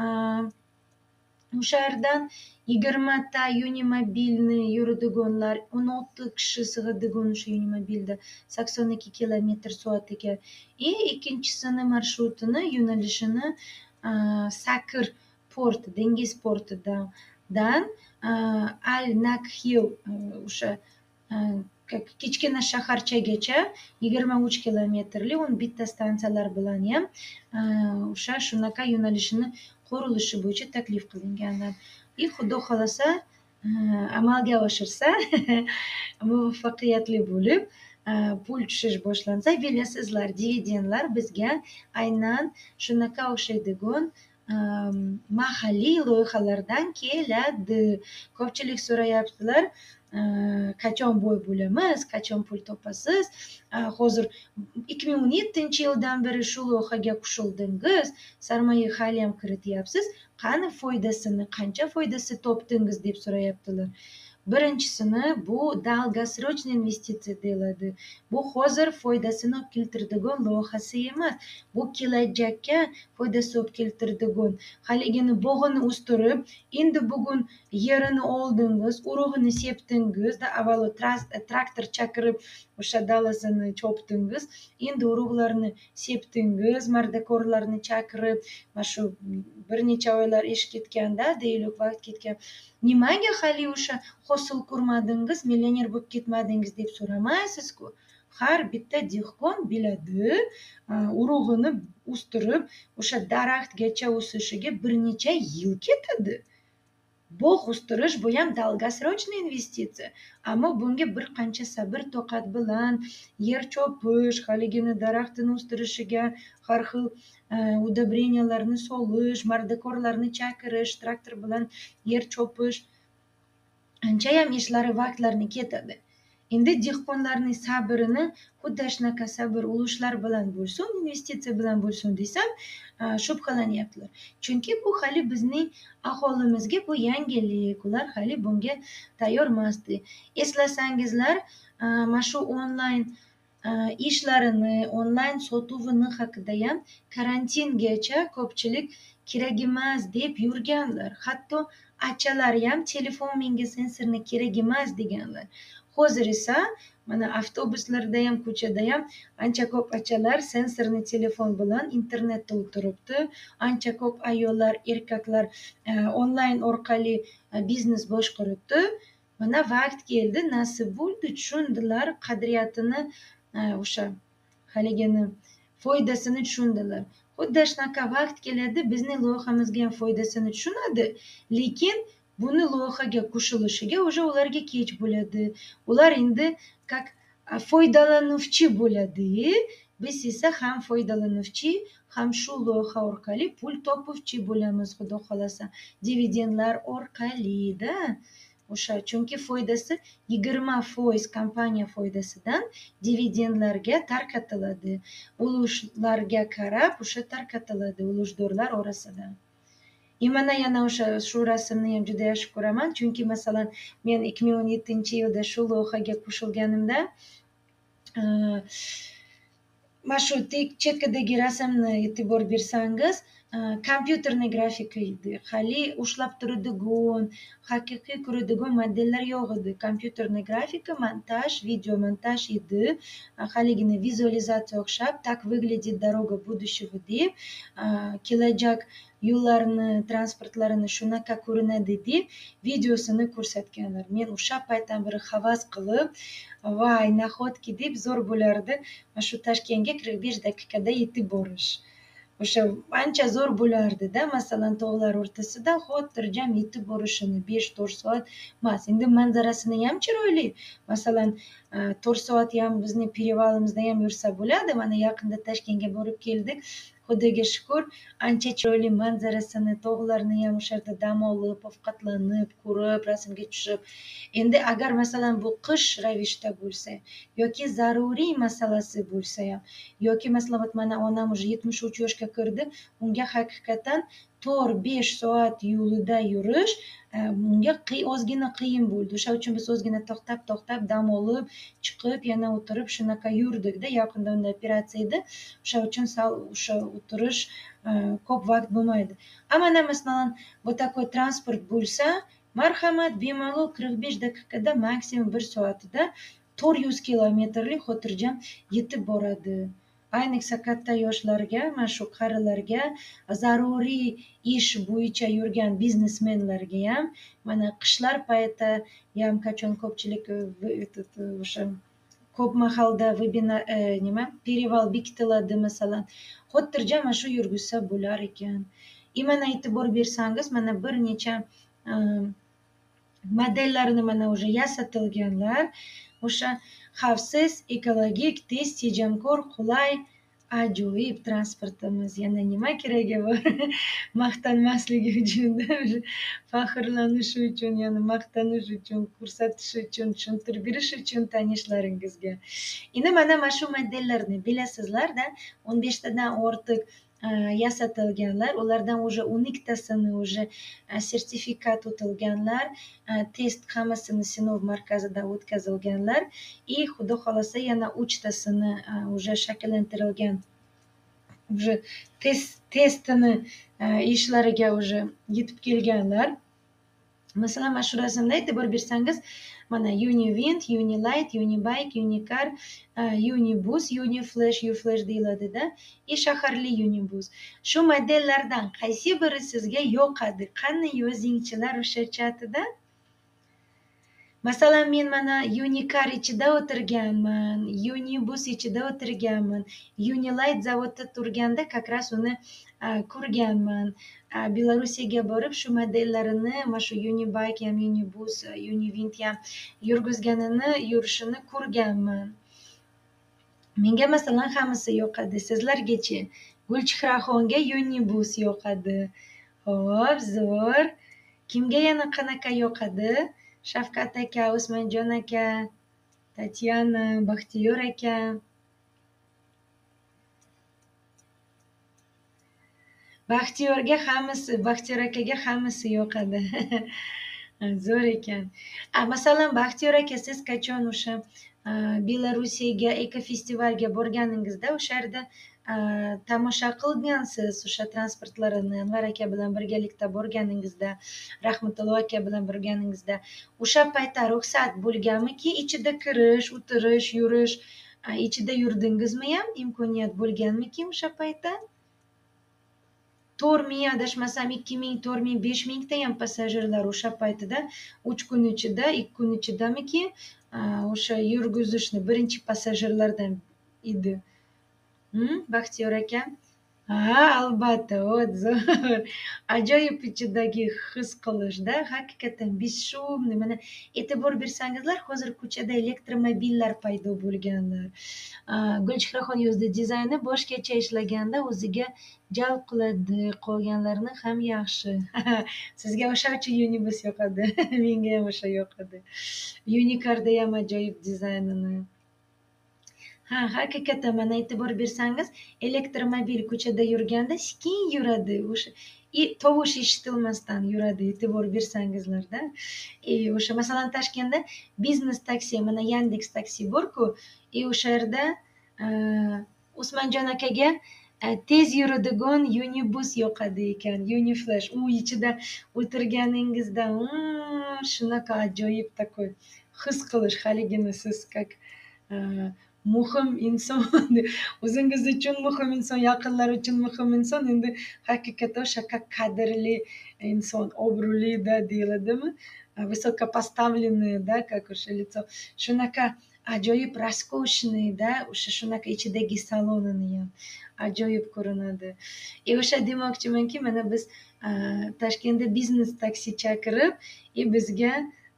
Speaker 1: o'sha yerdan yigirmata unimobilni yuradiganlar o'n olti kishi sig'adigan o'sha unimobilda sakson ikki kilometr soatiga и ikkinchisini marshrutini yo'nalishini Sakr port dengiz portidan Al Nakhil o'sha kichkina shaharchagacha yigirma uch kilometrlik o'n bitta stansiyalar bilan ham o'sha shunaqa yo'nalishini qurilishi bo'yicha taklif qilinganlar и xudo xolasa amalga oshirsa muvaffaqiyatli bo'lib pul tushish boshlansa bilasizlar dividendlar bizga aynan shunaqa o'xshaydigan mahalliy loyihalardan keladi. Ko'pchilik so'rayaptilar qachon boy bo'lamiz, qachon pul topasiz. Hozir ikki ming o'n yettinchi yildan beri shu loyihaga qo'shildingiz, sarmoya hali ham kirityapsiz, qani foydasini, qancha foydasi topdingiz deb so'rayaptilar. Birinchisini bu долгосрочный investitsiya deyiladi. Bu hozir foydasini olib keltiradigan loyihasi emas. Bu kelajakka foydasi olib keltiradigan. Haligini bog'ini o'stirib, endi bugun yerini oldingiz, urug'ini sepdingiz, avvalo traktor chaqirib o'sha dalasini chopdingiz, endi urug'larni sepdingiz, mardakorlarni chaqirib, mana shu bir necha oylar ish ketganda, deylik vaqt ketgan. Nimaga hali o'sha hosil ko'rmadingiz, millioner bo'lib ketmadingiz deb so'ramaysiz-ku. Har bitta dehqon biladi, urug'ini o'stirib, o'sha daraxtgacha o'sishiga bir necha yil ketadi. Bog' o'stirish bu ham долгосрочный investitsiya. Ammo bunga bir qancha sabr, toqat bilan yer chopish, haligini daraxtini o'stirishiga har xil udobreniylarni solish, mardakorlarni chaqirish, traktor bilan yer chopish anchayam ishlari, vaqtlarni ketadi. Endi dehqonlarning sabrini xuddi shunaqa sabr ulushlar bilan bo'lsin, investitsiya bilan bo'lsin desam, shubhalanyaptilar. Chunki bu hali bizning aholimizga bu yangilik, ular hali bunga tayyor emasdi. Eslasangizlar, mana shu onlayn ishlarini, onlayn sotuvini haqida ham karantingacha ko'pchilik kerak emas deb yurganlar. Hatto achalar ham telefon menga sensorni kerak emas deganlar. Hozir esa mana avtobuslarda ham, ko'chada ham ancha ko'p achalar sensorni telefon bilan internetda o'tiribdi. Ancha ko'p ayollar, erkaklar onlayn orqali biznes boshqaribdi. Mana vaqt keldi, nasib bo'ldi, tushundilar qadriyatini, o'sha haligini foydasini tushundilar. Xuddi shunaqa vaqt keladi, bizning loyihamizga ham foydasini tushunadi, lekin buni loyihaga qo'shilishiga уже ularga kech bo'ladi. Ular endi как foydalanuvchi bo'ladi. Biz esa ham foydalanuvchi, ham shu loyiha orqali pul topuvchi bo'lamiz, xudo xolasa. Dividendlar orqali-da. O'sha chunki foydasi yigirma foiz kompaniya foydasidan dividendlarga tarqatiladi. Ulushlarga qarab o'sha tarqatiladi ulushdorlar orasida. И mana yana o'sha shu rasmni ham juda yaxshi ko'raman, chunki masalan men ikki ming o'n yettinchi yilda shu loyihaga qo'shilganimda mana shu chetkadagi rasmni e'tibor bersangiz, kompyuterniy grafika edi. Hali ushlab turadigan, haqiqiy ko'radigan modellar yo'q edi. Kompyuterniy grafika, montaj, video montaj edi. Haligini vizualizatsiya o'xshab, tak выглядит дорога будущего deb kelajak yo'llarini, transportlarini shunaqa ko'rinadi deb videosini ko'rsatganlar. Men o'sha paytdan beri havas qilib, voy nahotki deb zo'r bo'lardi mana shu Toshkentga qirq besh daqiqada yetib borish. O'sha ancha zo'r bo'lardida, masalan tog'lar o'rtasida xotirjam yetib borishini besh to'rt soat emas. Endi manzarasini ham chiroyli. Masalan, to'rt soat ham bizni перевалimizda ham yursa bo'ladi. Mana yaqinda Toshkentga borib keldik. Xudoga shukur, ancha chiroyli manzarasini, tog'larni ham o'sha yerda dam olib, ovqatlanib, ko'rib, rasmga tushib. Endi agar masalan bu qish ravishda bo'lsa yoki zaruriy masalasi bo'lsa ham yoki masalan mana onam уже yetmish uch yoshga kirdi, unga haqiqatan to'rt besh soat yo'lida yurish unga ozgina qiyin bo'ldi. O'sha uchun biz ozgina to'xtab to'xtab dam olib chiqib yana o'tirib shunaqa yurdikda. Yaqinda unda operatsiya edi, o'sha uchun o'sha o'tirish ko'p vaqt bo'lmaydi. Ammo masalan bu такой transport bo'lsa, marhamat, bemalol qirq besh daqiqada, maksimum bir soatida to'rt yuz kilometrlik xotirjam yetib boradi. Ayniqsa katta yoshlarga, mana shu qarilarga, zaruriy ish bo'yicha yurgan biznesmenlarga ham, mana qishlar payti ham qachon ko'pchilik o'sha ko'p mahalda webinar nima перевал bekitiladi masalan, xotirjam mana shu yurgizsa bo'lar ekan. И mana e'tibor bersangiz, mana bir necha modellarini mana уже yasatilganlar. O'sha xavfsiz, ekologik, tez, tejamkor, qulay, ajoyib transportimiz. Yana nima keragi bor? Maqtanmasligi uchun, faxrlanish uchun, yana maqtanish uchun, ko'rsatish uchun, tushuntirib berish uchun tanishlaringizga. Endi mana mana shu modellarni bilasizlar-da, o'n beshtadan ortiq yasatilganlar, ulardan уже o'n ikkitasini уже sertifikat o'tilganlar, test hammasini sinov markazida o'tkazilganlar, и xudo xolasa yana uchtasini уже shakllantirilgan, уже test testini ishlariga уже yetib kelganlar. Masalan, mana shu rasmda e'tibor bersangiz, mana Univind, Unilight, Unibike, Unicar, Unibus, Uniflash, Uflash deyiladi-da, и shaharli Unibus. Shu modellardan qaysi biri sizga yoqadi? Qani yozingchilar o'sha chatida? Masalan, men mana Unicar ichida o'tirganman, Unibus ichida o'tirganman, Unilight zavodda turganda как раз uni ko'rganman. Belorussiyaga borib shu modellarini, mana shu Unibike ham, Unibus, Univind ham yurgizganini, yurishini ko'rganman. Menga masalan hammasi yoqadi. Sizlargachi? Gulchehraxonga Unibus yoqadi. Xo'p, zo'r. Kimga yana qanaqa yoqadi? Shavkat aka, Usmonjon aka, Tatyana, Baxtiyor aka. Baxtiyorga hammasi, Baxtiyor akaga hammasi yoqadi. Zo'r ekan. Masalan, Baxtiyor aka, siz qachon o'sha Belorussiyaga ekofestivalga borganingizda o'sha yerda tomosha qilgansiz o'sha transportlarini, Anvar aka bilan birgalikda borganingizda, Rahmatullo aka bilan borganingizda, o'sha paytda ruxsat bo'lganmiki, ichida kirish, o'tirish, yurish, ichida yurdingizmi ham? Imkoniyat bo'lganmiki o'sha paytda? to'rt ming adashmasam ikki ming, to'rt ming, besh mingta ham passajirlar o'sha paytida uch kun ichida, ikki kun ichidamiki o'sha yurgizishni birinchi passajirlardan edi. Baxtiyor aka? Ha, albatta, zo'r. Ajoyib ichidagi his qilishda, haqiqatan beshumni. Mana e'tibor bersangizlar, hozir ko'chada elektromobillar paydo bo'lganlar. Gulchehraxon yozdi, dizayni boshqacha ishlaganda o'ziga jalb qiladi, qolganlarni ham yaxshi. Sizga o'sha uchun Unibus yoqadi, menga ham o'sha yoqadi. Unicarda ham ajoyib dizaynini. Ha, haqiqatan mana e'tibor bersangiz, elektromobil ko'chada yurganda sekin yuradi, o'sha tovush eshitilmasdan yuradi, e'tibor bersangizlarda. O'sha masalan Toshkentda biznes taksi, mana Yandex taksi bor-ku, e o'sha yerda Usmonjon akaga tez yuradigan Unibus yoqadi ekan, Uniflash. U ichida o'tirganingizda shunaqa ajoyib takoy his qilish, haligini siz как muhim inson o'zingiz uchun muhim inson, yaqinlar uchun muhim inson, endi haqiqatdan o'sha qadrli inson, obro'li-da deyiladimi, высокопоставленный-da, как o'sha лицо, shunaqa ajoyib роскошный-da, o'sha shunaqa ichidagi salonini ham ajoyib ko'rinadi. E o'sha demoqchimanki, mana biz Toshkentda biznes taksi chaqirib, e bizga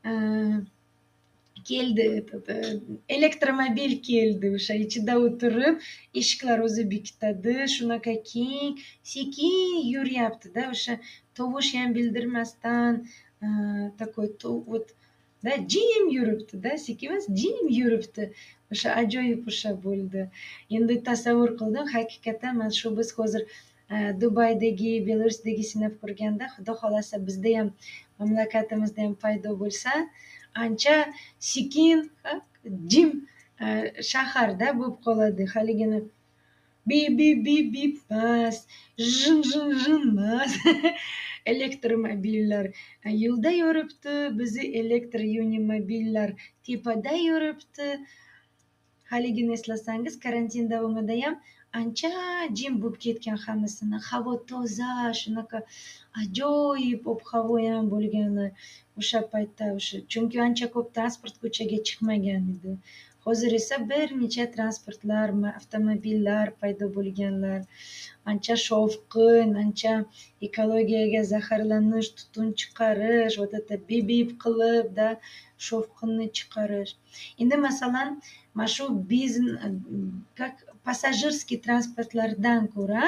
Speaker 1: keldi, elektromobil keldi, o'sha ichida o'tirib, eshiklar o'zi bekitadi, shunaqa keng, sekin yuryapti-da, o'sha tovush ham bildirmasdan, такой вот, da, jim yuribdi-da, sekin emas, jim yuribdi. O'sha ajoyib o'sha bo'ldi. Endi tasavvur qildim, haqiqatan mana shu biz hozir Dubaydagi, Belarusdagi sinab ko'rganda, xudo xolasa bizda ham, mamlakatimizda ham paydo bo'lsa, ancha sekin, jim shaharda bo'lib qoladi. Haligini bip bip bip bip emas, jin jin jin emas. Elektromobillar yo'lda yuribdi, bizi elektr yunimobillar tepada yuribdi. Haligini eslasangiz, karantin davomida ham ancha jim bo'lib ketgan hammasini. Havo toza, shunaqa ajoyib ob-havo ham bo'lgani o'sha paytda, o'sha chunki ancha ko'p transport ko'chaga chiqmagan edi. Hozir esa bir necha transportlar, avtomobillar paydo bo'lganlar. Ancha shovqin, ancha ekologiyaga zaharlanish, tutun chiqarish, вот это bip-bip qilib da shovqinni chiqarish. Endi masalan, mana shu biznes, как passajirskiy transportlardan ko'ra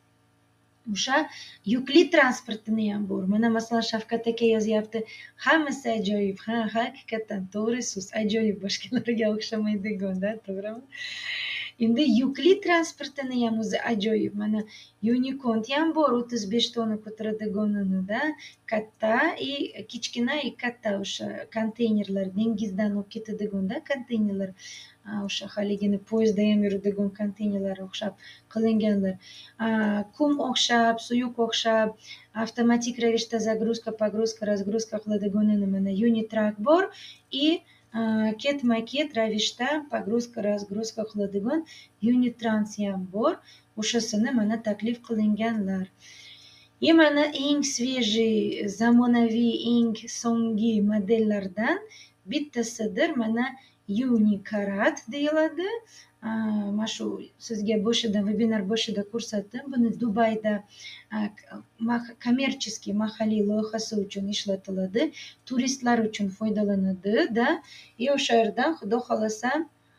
Speaker 1: o'sha yukli transportini ham bor. Mana masalan Shavkat aka yozyapti, hammasi ajoyib. Ha, haqiqatan to'g'ri so'z, ajoyib, boshqalarga o'xshamaydigan-da, to'g'rimi? Endi yukli transportini ham o'zi ajoyib. Mana Unicorn ham bor, o'ttiz besh tonna ko'taradiganini-da, katta, и kichkina, и katta o'sha konteynerlar, dengizdan olib ketadigan-da konteynerlar. O'sha haligini poyezdda ham yuradigan konteynerlar o'xshab qilinganlar. Kum o'xshab, suyuq o'xshab, avtomatik ravishda загрузка, pogрузка, разгрузка qiladiganini mana Unitrack bor, и ketma-ket ravishda pogрузка, разгрузка qiladigan Unitrans ham bor. O'shasini mana taklif qilinganlar. И mana eng свежий, zamonaviy, eng so'nggi modellardan bittasidir, mana Unicarat deyiladi. Mana shu sizga boshida, webinar boshida ko'rsatdim. Buni Dubayda kommerchеский, mahalliy loyihasi uchun ishlatiladi. Turistlar uchun foydalanadi-da. И o'sha yerdan xudo xolasa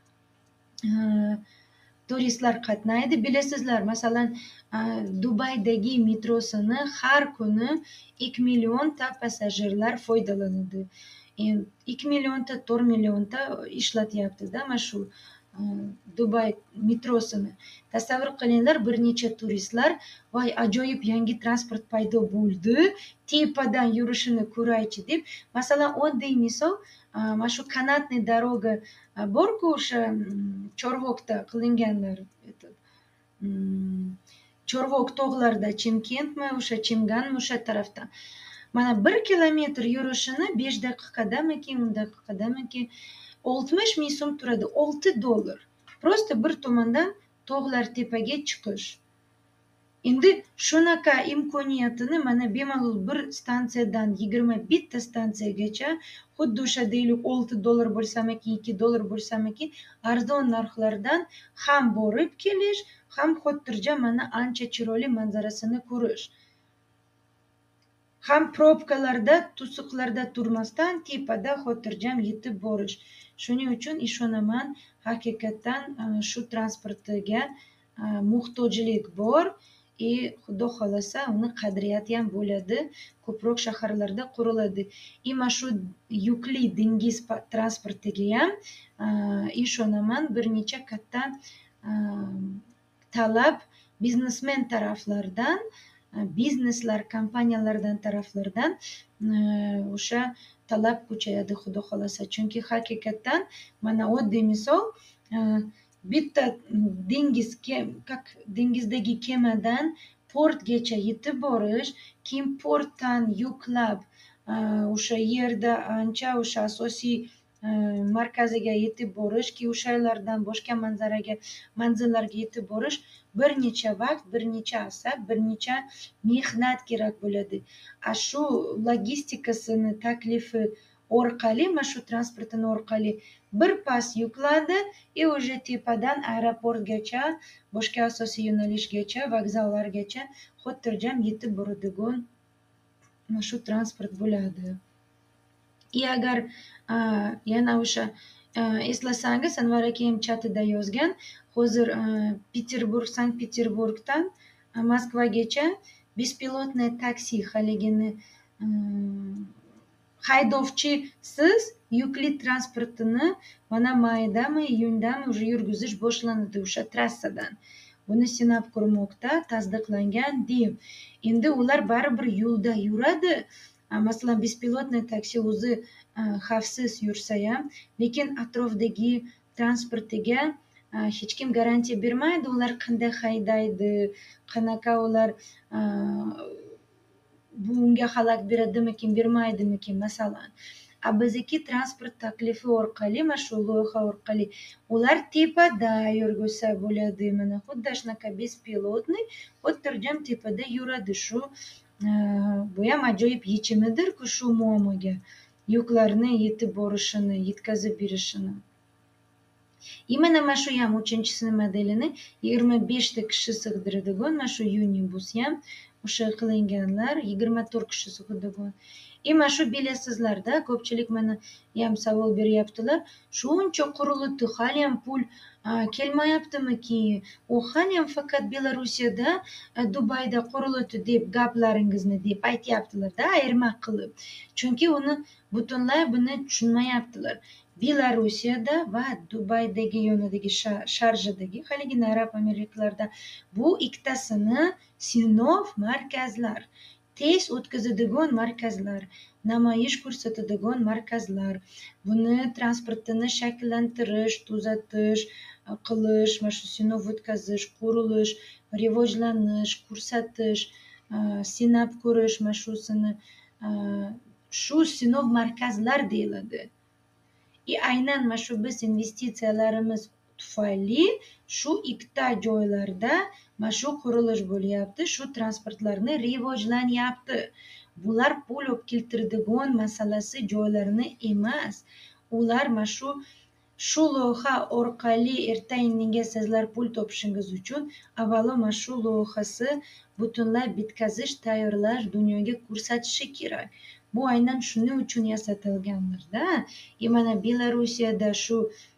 Speaker 1: turistlar qatnaydi. Bilasizlar, masalan, Dubaydagi metrosini har kuni ikki millionta passajirlar foydalanadi. ikki millionta, to'rt millionta ishlatyapti-da mana shu Dubay metrosini. Tasavvur qilinglar, bir necha turistlar, voy ajoyib yangi transport paydo bo'ldi, tepadan yurishini ko'raychi deb, masalan, oddiy misol, mana shu kanatniy doroga bor-ku, o'sha Chorvoqda qilinganlar, Chorvoq tog'larida, Chimkentmi, o'sha Chimganmi, o'sha tarafdan. Mana bir kilometr yurishini besh daqiqadamikin, o'n daqiqadamikin oltmish ming so'm turadi, olti dollar. Просто bir tomondan tog'lar tepaga chiqish. Endi shunaqa imkoniyatini mana bemalol bir stansiyadan yigirma bitta stansiyagacha, xuddi o'sha deylik olti dollar bo'lsamikin, ikki dollar bo'lsamikin, arzon narxlardan ham borib kelish, ham xotirjam mana ancha chiroyli manzarasini ko'rish. Ham probkalarda, to'siqlarda turmasdan tepada xotirjam yetib borish. Shuning uchun ishonaman, haqiqatan shu transportiga muhtojlik bor, и xudo xolasa uni qadriyati ham bo'ladi, ko'proq shaharlarda quriladi. И mana shu yukli dengiz transportiga ham ishonaman, bir necha katta talab biznesmen taraflaridan, bizneslar, kompaniyalardan taraflardan o'sha talab kuchayadi xudo xolasa. Chunki haqiqatan mana oddiy misol, bitta dengiz, как dengizdagi kemadan portgacha yetib borish, keyin portdan yuklab o'sha yerda ancha o'sha asosiy markaziga yetib borish, ki o'sha yerlardan boshqa manzaraga, manzillarga yetib borish bir necha vaqt, bir necha asr, bir necha mehnat kerak bo'ladi. A shu logistikasini taklifi orqali, mana shu transportini orqali bir pas yukladi и уже tepadan aeroportgacha, boshqa asosiy yo'nalishgacha, vokzallargacha xotirjam yetib boradigan mana shu transport bo'ladi. И agar yana o'sha eslasangiz, Anvar akam chatida yozgan, hozir Peterburg, Sankt-Peterburgdan Moskvagacha bespilotniy taksi haligini haydovchisiz yukli transportini mana maydami, iyundami уже yurgizish boshlanadi o'sha trassadan. Buni sinab ko'rmoqda, tasdiqlangan deyim. Endi ular baribir yo'lda yuradi. Masalan, bespilotniy taksi o'zi xavfsiz yursa ham, lekin atrofdagi transportiga hech kim garantiya bermaydi. Ular qanday haydaydi, qanaqa ular bunga xalaqit beradimikin, bermaydimikin masalan. A bizniki transport taklifi orqali, mana shu loyiha orqali ular tepada yurgizsa bo'ladi. Mana xuddi shunaqa bespilotniy xotirjam tepada yuradi. Shu bu ham ajoyib yechimidir-ku shu muammoga, yuklarni yetib borishini, yetkazib berishini. И mana mana shu ham uchinchisi modelini yigirma beshta kishi sig'diradigan, mana shu Unibus ham o'sha qilinganlar yigirma to'rt kishi sig'diradigan. И mana shu bilasizlarda ko'pchilik mana ham savol beryaptilar, shuncha qurilibdi, hali ham pul kelmayaptimiki, u hali ham faqat Belarusiyada, Dubayda qurilibdi deb gaplaringizni deb aytyaptilar-da, ayirma qilib. Chunki uni butunlay buni tushunmayaptilar. Belarusiyada va Dubaydagi yonidagi Sharjadagi haligina arab amirliklarida bu ikkitasini sinov markazlar, test o'tkazadigan markazlar, namoyish ko'rsatadigan markazlar. Buni transportini shakllantirish, tuzatish, qilish, mana shu sinov o'tkazish, qurilish, rivojlanish, ko'rsatish, sinab ko'rish, mana shusini shu sinov markazlar deyiladi. И aynan mana shu biz investitsiyalarimiz tufayli shu ikkita joylarda mana shu qurilish bo'lyapti, shu transportlarni rivojlanyapti. Bular pul olib keltiradigan masalasi joylarni emas. Ular mana shu shu loyiha orqali erta-indinga sizlar pul topishingiz uchun avvalo mana shu loyihasi butunlay bitkazish, tayyorlash, dunyoga ko'rsatishi kerak. Bu aynan shuning uchun yasatilgandir-da. И mana Belarusiyada shu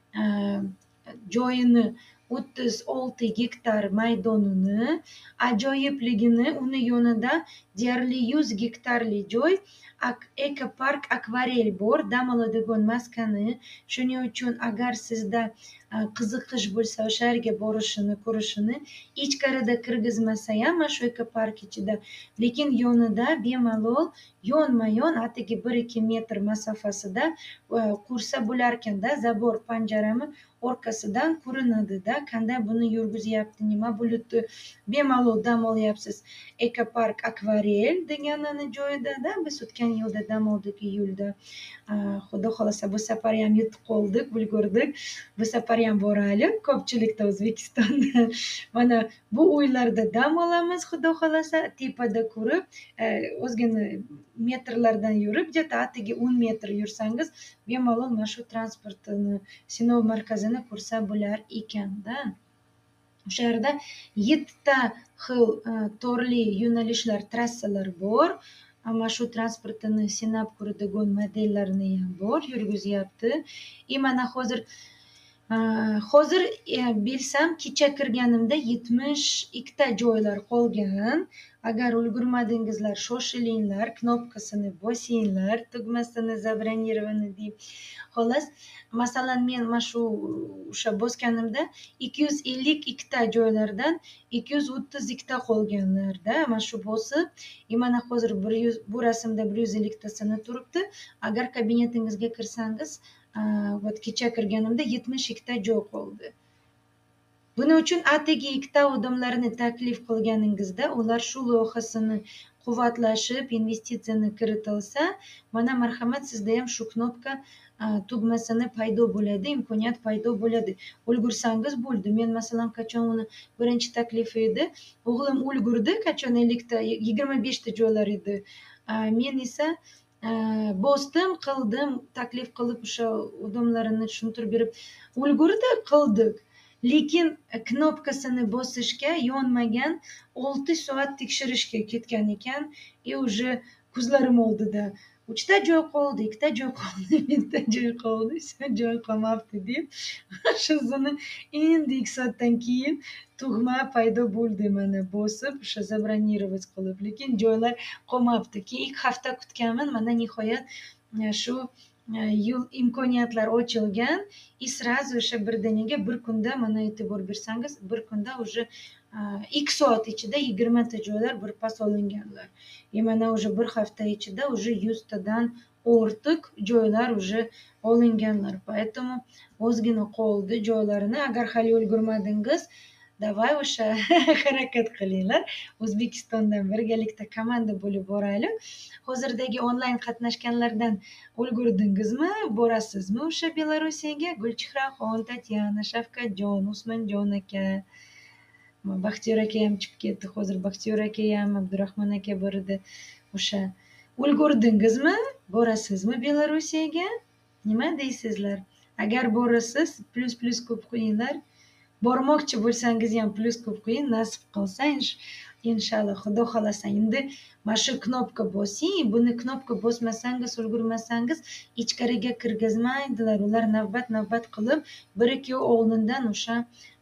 Speaker 1: joyini o'ttiz olti gektar maydonini, ajoyibligini, uni yonida deyarli yuz gektarli joy, ekopark akvarel bor, dam oladigan maskani. Shuning uchun agar sizda qiziqish bo'lsa o'sha yerga borishini, ko'rishini, ichkarida kirgizmasa ham mana shu ekopark ichida, lekin yonida bemalol yonma-yon atigi bir ikki metr masofasida qursa bo'larkanda, zabor panjarami orqasidan ko'rinadi-da, qanday buni yurgizyapti, nima bo'libdi, bemalol dam olyapsiz. Ekopark akvarel deganini joyida-da, biz o'tgan yilda dam oldik iyulda. Xudo xolasa bu safar ham yetib qoldik, ulgurdik. Bu safar ham boraylik ko'pchilikda O'zbekistonda. Mana bu uylarda dam olamiz, xudo xolasa, tepada ko'rib, ozgina metrlardan yurib, jeta atigi o'n metr yursangiz, bemalol mana shu transportini, sinov markazini ko'rsa bo'lar ekan-da. O'sha yerda yettita xil turli yo'nalishlar, trassalar bor. Mana shu transportini sinab ko'radigan modellarini ham bor, yurgizyapti. И mana hozir hozir bilsam, kecha kirganimda yetmish ikkita joylar qolgan. Agar ulgurmadingizlar, shoshilinglar, knopkasini bosinglar, tugmasini zabronированы deb. Xolos, masalan, men mana shu o'sha bosganimda ikki yuz ellik ikkita joylardan ikki yuz o'ttiz ikkita qolganlarda, mana shu bosib, и mana hozir bu rasmda bir yuz elliktasini turibdi. Agar kabinetingizga kirsangiz, вот kecha kirganimda yetmish ikkita joy qoldi. Buning uchun atigi ikkita odamlarni taklif qilganingizda, ular shu loyihasini quvvatlashib investitsiyani kiritilsa, mana marhamat, sizda ham shu knopka tugmasini paydo bo'ladi, imkoniyat paydo bo'ladi. Ulgursangiz bo'ldi. Men masalan qachon uni birinchi taklifi edi, o'g'lim ulgurdi, qachon ellikta yigirma beshta joylar edi. Men esa bosdim, qildim, taklif qilib o'sha odamlarini tushuntirib berib ulgurdi, qildik. Lekin knopkasini bosishga yonmagan olti soat tekshirishga ketgan ekan. E уже ko'zlarim oldida uchta joy qoldi, ikkita joy qoldi, bitta joy qoldi, joy qolmabdi deb shuni endi ikki soatdan keyin tugma paydo bo'ldi, mana bosib o'sha zabronировать qilib, lekin joylar qolmabdi. Keyin ikki hafta kutganman, mana nihoyat shu yo'l imkoniyatlar ochilgan. И сразу o'sha birdaniga bir kunda, mana e'tibor bersangiz, bir kunda уже ikki soat ichida yigirmata joylar birpas olinganlar. E mana уже bir hafta ichida уже yuztadan ortiq joylar уже olinganlar. Поэтому ozgina qoldi joylarini. Agar hali ulgurmadingiz, davay o'sha harakat qilinglar. O'zbekistondan birgalikda komanda bo'lib boraylik. Hozirdagi onlayn qatnashganlardan ulgurdingizmi, borasizmi o'sha Belorussiyaga? Gulchehraxon, Tatyana, Shavkatjon, Usmonjon aka, Baxtiyor aka ham chiqib ketdi. Hozir Baxtiyor aka ham, Abdurahmon aka bor edi. O'sha ulgurdingizmi, borasizmi Belorussiyaga? Nima deysizlar? Agar borasiz, plus plus ko'p qo'yinglar. Bormoqchi bo'lsangiz ham plus ko'p qo'ying, nasib qilsa inshaalloh, xudo xolasa. Endi mana shu knopka bosing. Buni knopka bosmasangiz, ulgurmasangiz ichkariga kirgizmaydilar. Ular navbat navbat qilib bir ikki oldindan o'sha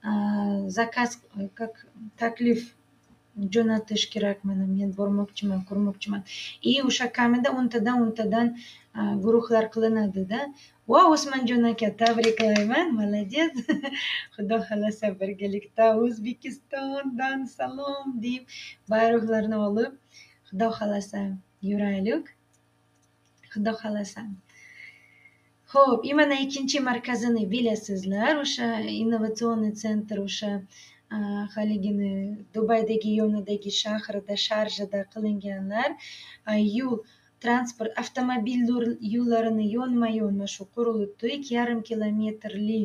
Speaker 1: zakaz, как taklif jo'natish kerak. Mana men bormoqchiman, ko'rmoqchiman. И o'sha kamida o'ntadan o'ntadan guruhlar qilinadi-da. Va Usmonjon aka, tabriklayman, молодец. Xudo xolasa birgalikda O'zbekistondan salom deb bayroqlarni olib, xudo xolasa yuraylik. Xudo xolasa. Xo'p, mana ikkinchi markazini bilasizlar. O'sha innovatsion sentr o'sha haligini Dubaydagi yonidagi shahrida, Sharjada qilinganlar. Yo'l transport avtomobil yo'llarini yonma-yon shu qurilibdi. ikki yarim kilometrli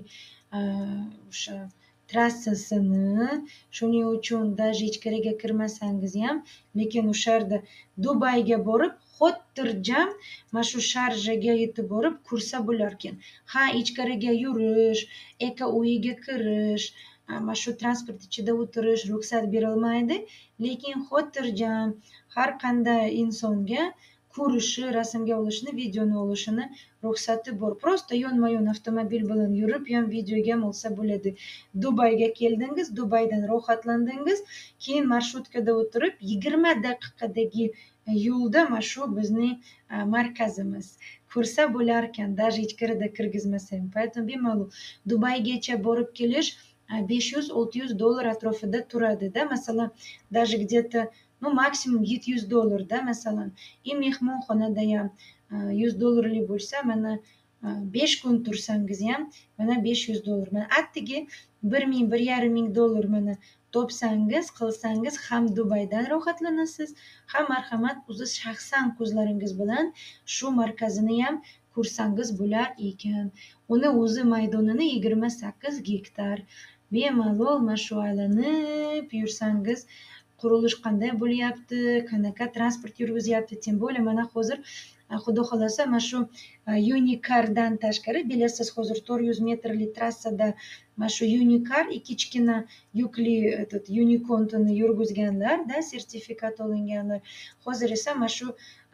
Speaker 1: o'sha trassasini. Shuning uchun даже ichkariga kirmasangiz ham, lekin o'sha yerda Dubayga borib, xotirjam mana shu Sharjaga yetib borib kursa bo'larkan. Ha, ichkariga yurish, eka uyiga kirish, mana shu transport ichida o'tirish ruxsat berilmaydi, lekin xotirjam har qanday insonga ko'rishi, rasmga olishni, videoni olishini ruxsati bor. Prosta yonma-yon avtomobil bilan yurib ham videoga ham olsa bo'ladi. Dubayga keldingiz, Dubaydan rohatlandingiz, keyin marsrutkada o'tirib yigirma daqiqadagi yo'lda mana shu bizning markazimiz. Ko'rsa bo'larkan, даже ichkarida kirgizmasa ham. Поэтому bemalol Dubaygacha borib kelish besh yuz olti yuz dollar atrofida turadi-da. Masalan, даже где-то ну maksimum yetti yuz dollarda, masalan, и mehmonxonada ham yuz dollarli bo'lsa, mana besh kun tursangiz ham mana besh yuz dollar. Mana attigi bir ming bir yarim ming dollar mana topsangiz, qilsangiz ham Dubaydan rohatlanasiz, ham marhamat o'zi shaxsan ko'zlaringiz bilan shu markazini ham ko'rsangiz bo'lar ekan. Uni o'zi maydonini yigirma sakkiz gektar. Bemalol mana shu aylanib yursangiz, qurilish qanday bo'lyapti, qanaqa transport yurgizyapti. Tем более mana hozir xudo xolasa mana shu Unicardan tashqari, bilasiz, hozir to'rt yuz metrli trassada mana shu Unicar kichkina yukli Unicontini yurgizganlar, da, sertifikat olinganlar. Hozir esa mana shu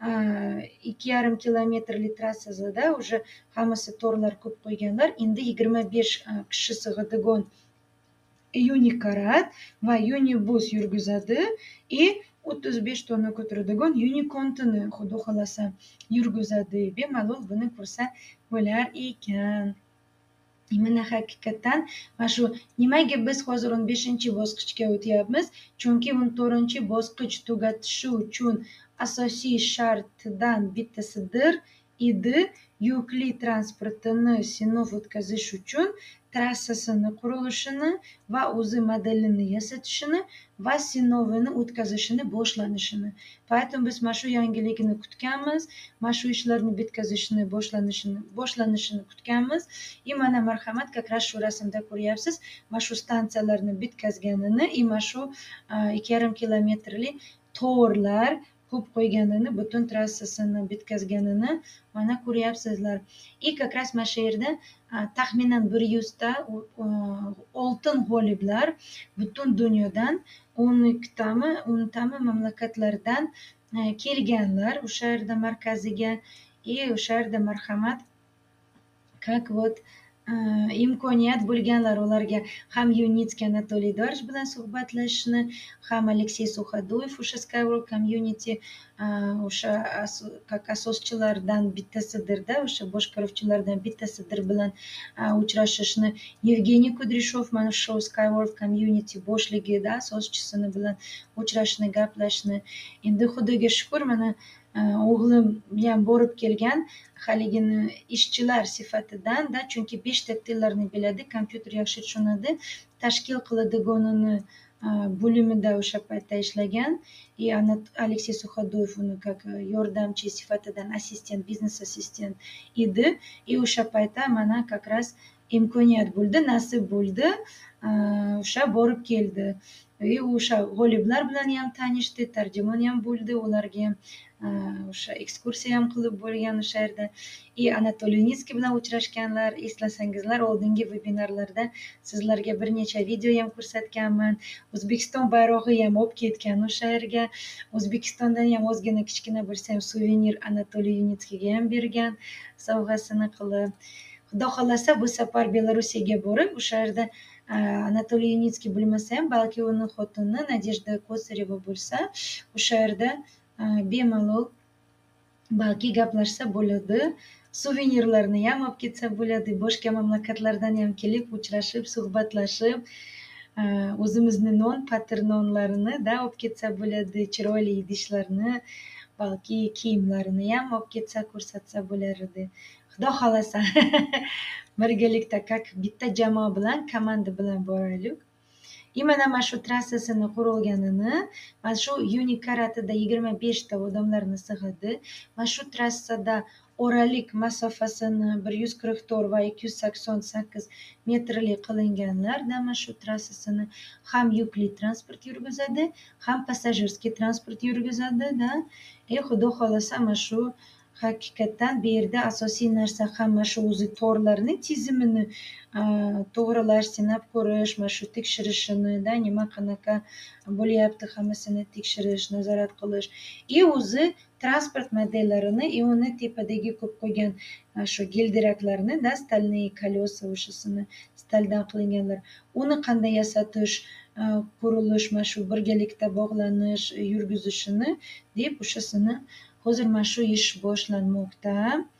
Speaker 1: ikki yarim kilometrli trassada уже hammasi to'rlar ko'p qo'yganlar. Endi yigirma besh kishi sig'adigan Unicarat va Unibus yurgizadi. И o'ttiz besh tonna ko'taradigan Unicontini xudo xolasa yurgizadi. Bemalol buni ko'rsa bo'lar ekan. Mana haqiqatan mana shu nimaga biz hozir o'n beshinchi bosqichga o'tyapmiz? Chunki o'n to'rtinchi bosqich tugatishi uchun asosiy shartdan bittasidir edi yukli transportini sinov o'tkazish uchun trassasini qurilishini va o'zi modelini yasatishini va sinovini o'tkazishini boshlanishini. Поэтому biz mana shu yangilikni kutganmiz, mana shu ishlarni bitkazishni boshlanishini boshlanishini kutganmiz. И mana marhamat, как раз shu rasmda ko'ryapsiz, mana shu stansiyalarni bitkazganini, и mana shu ikki yarim kilometrli to'rlar ko'p qo'yganini, butun trassasini bitkazganini mana ko'ryapsizlar. И как раз mana shu yerda taxminan bir yuzta oltin g'oliblar butun dunyodan o'n ikkitami o'ntami mamlakatlardan kelganlar o'sha yerda markaziga. И o'sha yerda marhamat, как вот imkoniyat bo'lganlar ularga ham Yunitskiy Anatoliy Eduardovich bilan suhbatlashishni, ham Aleksey Suxadoyev o'sha Skyward Community o'sha как asoschilardan bittasidir-da, o'sha boshqaruvchilardan bittasidir bilan uchrashishni, Yevgeniy Kudryashov mana shu Skyward Community boshligida asoschisini bilan uchrashishni, gaplashishni. Endi Xudoga shukur, mana o'g'lim ham borib kelgan haligini ishchilar sifatidan-da, chunki beshta tillarni biladi, kompyuter yaxshi tushunadi, tashkil qiladiganini bo'limida o'sha paytda ishlagan. И Aleksey Suxadoyev uni как yordamchi sifatidan assistent, biznes assistent edi. И o'sha paytda mana как раз imkoniyat bo'ldi, nasib bo'ldi, o'sha borib keldi. И o'sha g'oliblar bilan ham tanishdi, tarjimon ham bo'ldi, ularga ham o'sha ekskursiya ham qilib bo'lgan o'sha yerda. И Anatoliy Yunitskiy bilan uchrashganlar. Eslasangizlar, oldingi vebinarlarda sizlarga bir necha video ham ko'rsatganman. O'zbekiston bayrog'i ham olib ketgan o'sha yerga. O'zbekistondan ham ozgina kichkina bo'lsa ham suvenir Anatoliy Yunitskiyga ham bergan sovg'asini qilib. Xudo xolasa bu safar Belorussiyaga borib o'sha yerda Anatoliy Yunitskiy bilmasa ham, balki uni xotini Nadejda Kosareva bo'lsa, o'sha yerda bemalol balki gaplashsa bo'ladi, suvenirlarni ham olib ketsa bo'ladi, boshqa mamlakatlardan ham kelib uchrashib, suhbatlashib, o'zimizni non paternonlarini da olib ketsa bo'ladi, chiroyli idishlarni, balki kiyimlarini ham olib ketsa, ko'rsatsa bo'lar edi. Xudo xolasa birgalikda как bitta jamoa bilan, komanda bilan boraylik. И mana mana shu trassasini qurilganini, mana shu Unikaratida yigirma beshta odamlarni sig'adi. Mana shu trassada oralik masofasini bir yuz qirq to'rt va ikki yuz sakson sakkiz metrli qilinganlar. Mana shu trassasini ham yukli transport yurgizadi, ham passajirskiy transport yurgizadi da. E xudo xolasa mana shu haqiqatdan bu yerda asosiy narsa hamma shu o'zi to'rlarni tizimini to'g'rilash, sinab ko'rish, mana shu tekshirishini, da nima qanaqa bo'lyapti hammasini tekshirish, nazorat qilish. И o'zi transport modellarini, и uni tepadagi ko'p qo'ygan shu gildiraklarni, da stalniy колеса o'shasini staldan qilinganlar. Uni qanday yasatish, qurilish, mana shu birgalikda bog'lanish, yurgizishini deb o'shasini hozir mana shu ish boshlanmoqda.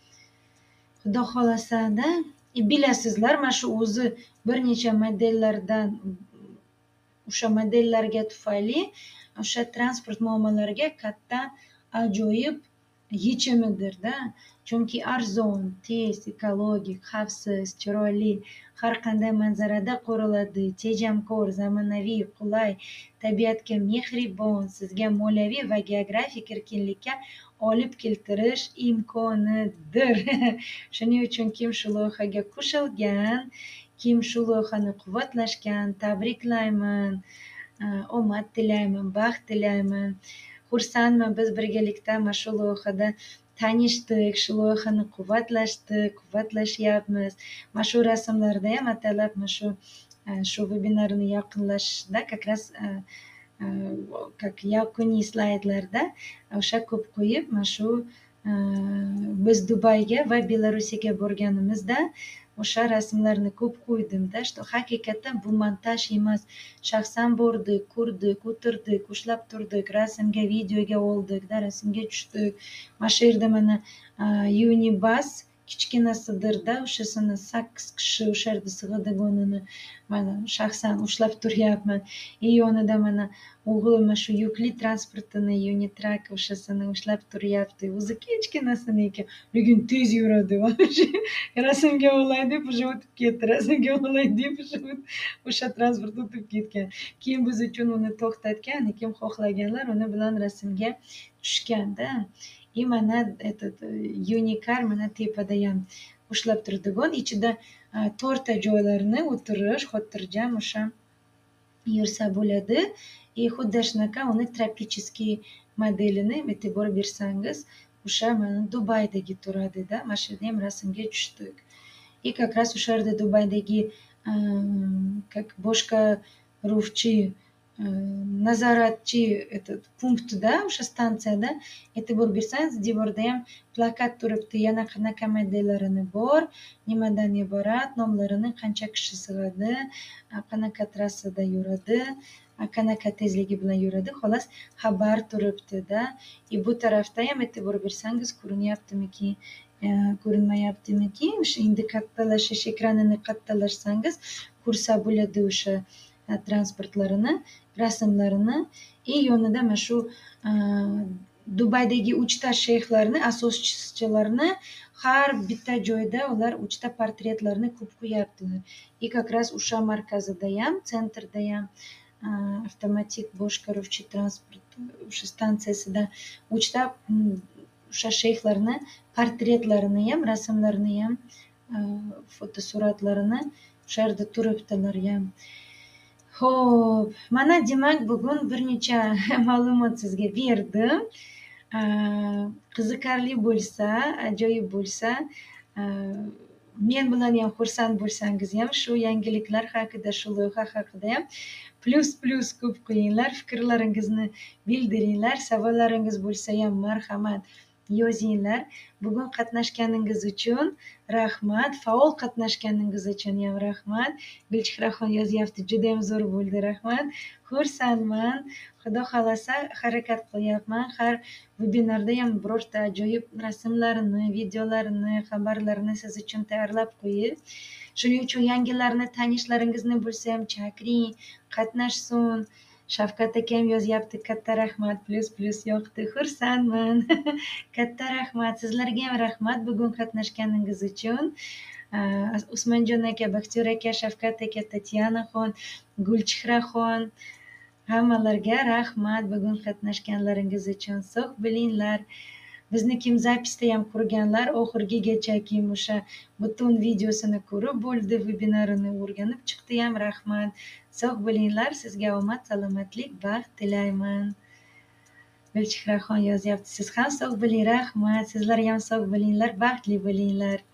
Speaker 1: Xudo xolasa-da, bilasizlar, mana shu o'zi bir necha modellardan o'sha modellarga tufayli o'sha transport muammolariga katta ajoyib yechimidir-da. Chunki arzon, tez, ekologik, xavfsiz, chiroyli, har qanday manzarada quriladi, tejamkor, zamonaviy, qulay, tabiatga mehribon, sizga moliyaviy va geografik erkinlikka olib keltirish imkonidir. Shuning uchun kim shu loyihaga qo'shilgan, kim shu loyihani quvvatlashgan, tabriklayman, omad tilayman, baxt tilayman. Xursandman, biz birgalikda mana shu loyihada tanishdik, shu loyihani quvvatlashdik, quvvatlashyapmiz. Mana shu rasmlarda ham atalab mana shu shu vebinarni yaqinlashishda как раз как yakuniy slaydlarda o'sha ko'p qo'yib, mana shu biz Dubayga va Belorussiyaga borganimizda o'sha rasmlarni ko'p qo'ydim-da, что haqiqatan bu montaj emas. Shaxsan bordik, ko'rdik, o'tirdik, ushlab turdik, rasmga, videoga oldik, da rasmga tushdik. Mana shu yerda mana Unibus kichkinasidirda o'shasini sakkiz kishi o'sha yerda sig'adiganini mana shaxsan ushlab turyapman. И yonida mana o'g'lim shu yukli transportini Unitrack o'shasini ushlab turyapti. O'zi kichkinasini ekan, lekin tez yuradi. Rasmga olay deb уже o'tib ketdi. Rasmga olay deb o'sha transport o'tib ketgan. Keyin biz uchun uni to'xtatgan, kim xohlaganlar uni bilan rasmga tushganda. И mana этот Unicar mana tepada ham ushlab turadigan, ichida to'rtta joylarni o'tirish, xotirjam o'sha yursa bo'ladi. И xuddi shunaqa uni tropический modelini e'tibor bersangiz, o'sha mana Dubaydagi turadi-da. Mana shu yerda ham rasmga tushdik. И как раз o'sha yerda Dubaydagi как boshqaruvchi nazoratchi этот punktida, o'sha stansiyada e'tibor bersangiz, devorda ham plakat turibdi. Yana qanaqa modellarini bor, nimadan iborat, nomlarini, qancha kishi sig'adi, qanaqa trassada yuradi, qanaqa tezligi bilan yuradi, xolos xabar turibdi-da. И bu tarafda ham e'tibor bersangiz ko'rinyaptimiki, ko'rinmayaptimiki, o'sha endi kattalashish ekranini kattalashsangiz ko'rsa bo'ladi o'sha transportlarini, rasmlarini. И yonida mana shu Dubaydagi uchta sheyxlarni, asoschilarini har bitta joyda ular uchta portretlarini ko'p qo'yaptilar. И как раз o'sha markazida ham, sentrda ham avtomatik boshqaruvchi transport o'sha stansiyasida uchta o'sha sheyxlarni portretlarini ham, rasmlarini ham, fotosuratlarini o'sha yerda turibdilar ham. Xo'p, mana demak bugun bir necha ma'lumot sizga berdim. Qiziqarli bo'lsa, ajoyib bo'lsa, men bilan ham xursand bo'lsangiz ham shu yangiliklar haqida, shu loyiha haqida ham plus plus ko'p qo'yinglar, fikrlaringizni bildiringlar, savollaringiz bo'lsa ham marhamat yozinglar. Bugun qatnashganingiz uchun rahmat, faol qatnashganingiz uchun ham rahmat. Gulchehraxon yozyapti, juda ham zo'r bo'ldi, rahmat. Xursandman. Xudo xolasa harakat qilyapman. Har vebinarda ham birorta ajoyib rasmlarini, videolarini, xabarlarni siz uchun tayyorlab qo'yib, shuning uchun yangilarni tanishlaringizni bo'lsa ham chaqiring, qatnashsin. Shavkat akam yozyapti, katta rahmat, plus plus yoqdi, xursandman. Katta rahmat, sizlarga ham rahmat bugun qatnashganingiz uchun. Usmonjon aka, Baxtiyor aka, Shavkat aka, Tatyanaxon, Gulchehraxon, hammalarga rahmat bugun qatnashganlaringiz uchun. Sog' bo'linglar. Bizni kim zapisda ham ko'rganlar, oxirigacha kim o'sha butun videosini ko'rib bo'ldi, webinarini o'rganib chiqdi ham, rahmat. Sog' bo'linglar, sizga omad, salomatlik, baxt tilayman. Gulchehraxon yozyapti, siz ham sog' bo'ling, rahmat. Sizlar ham sog' bo'linglar, baxtli bo'linglar.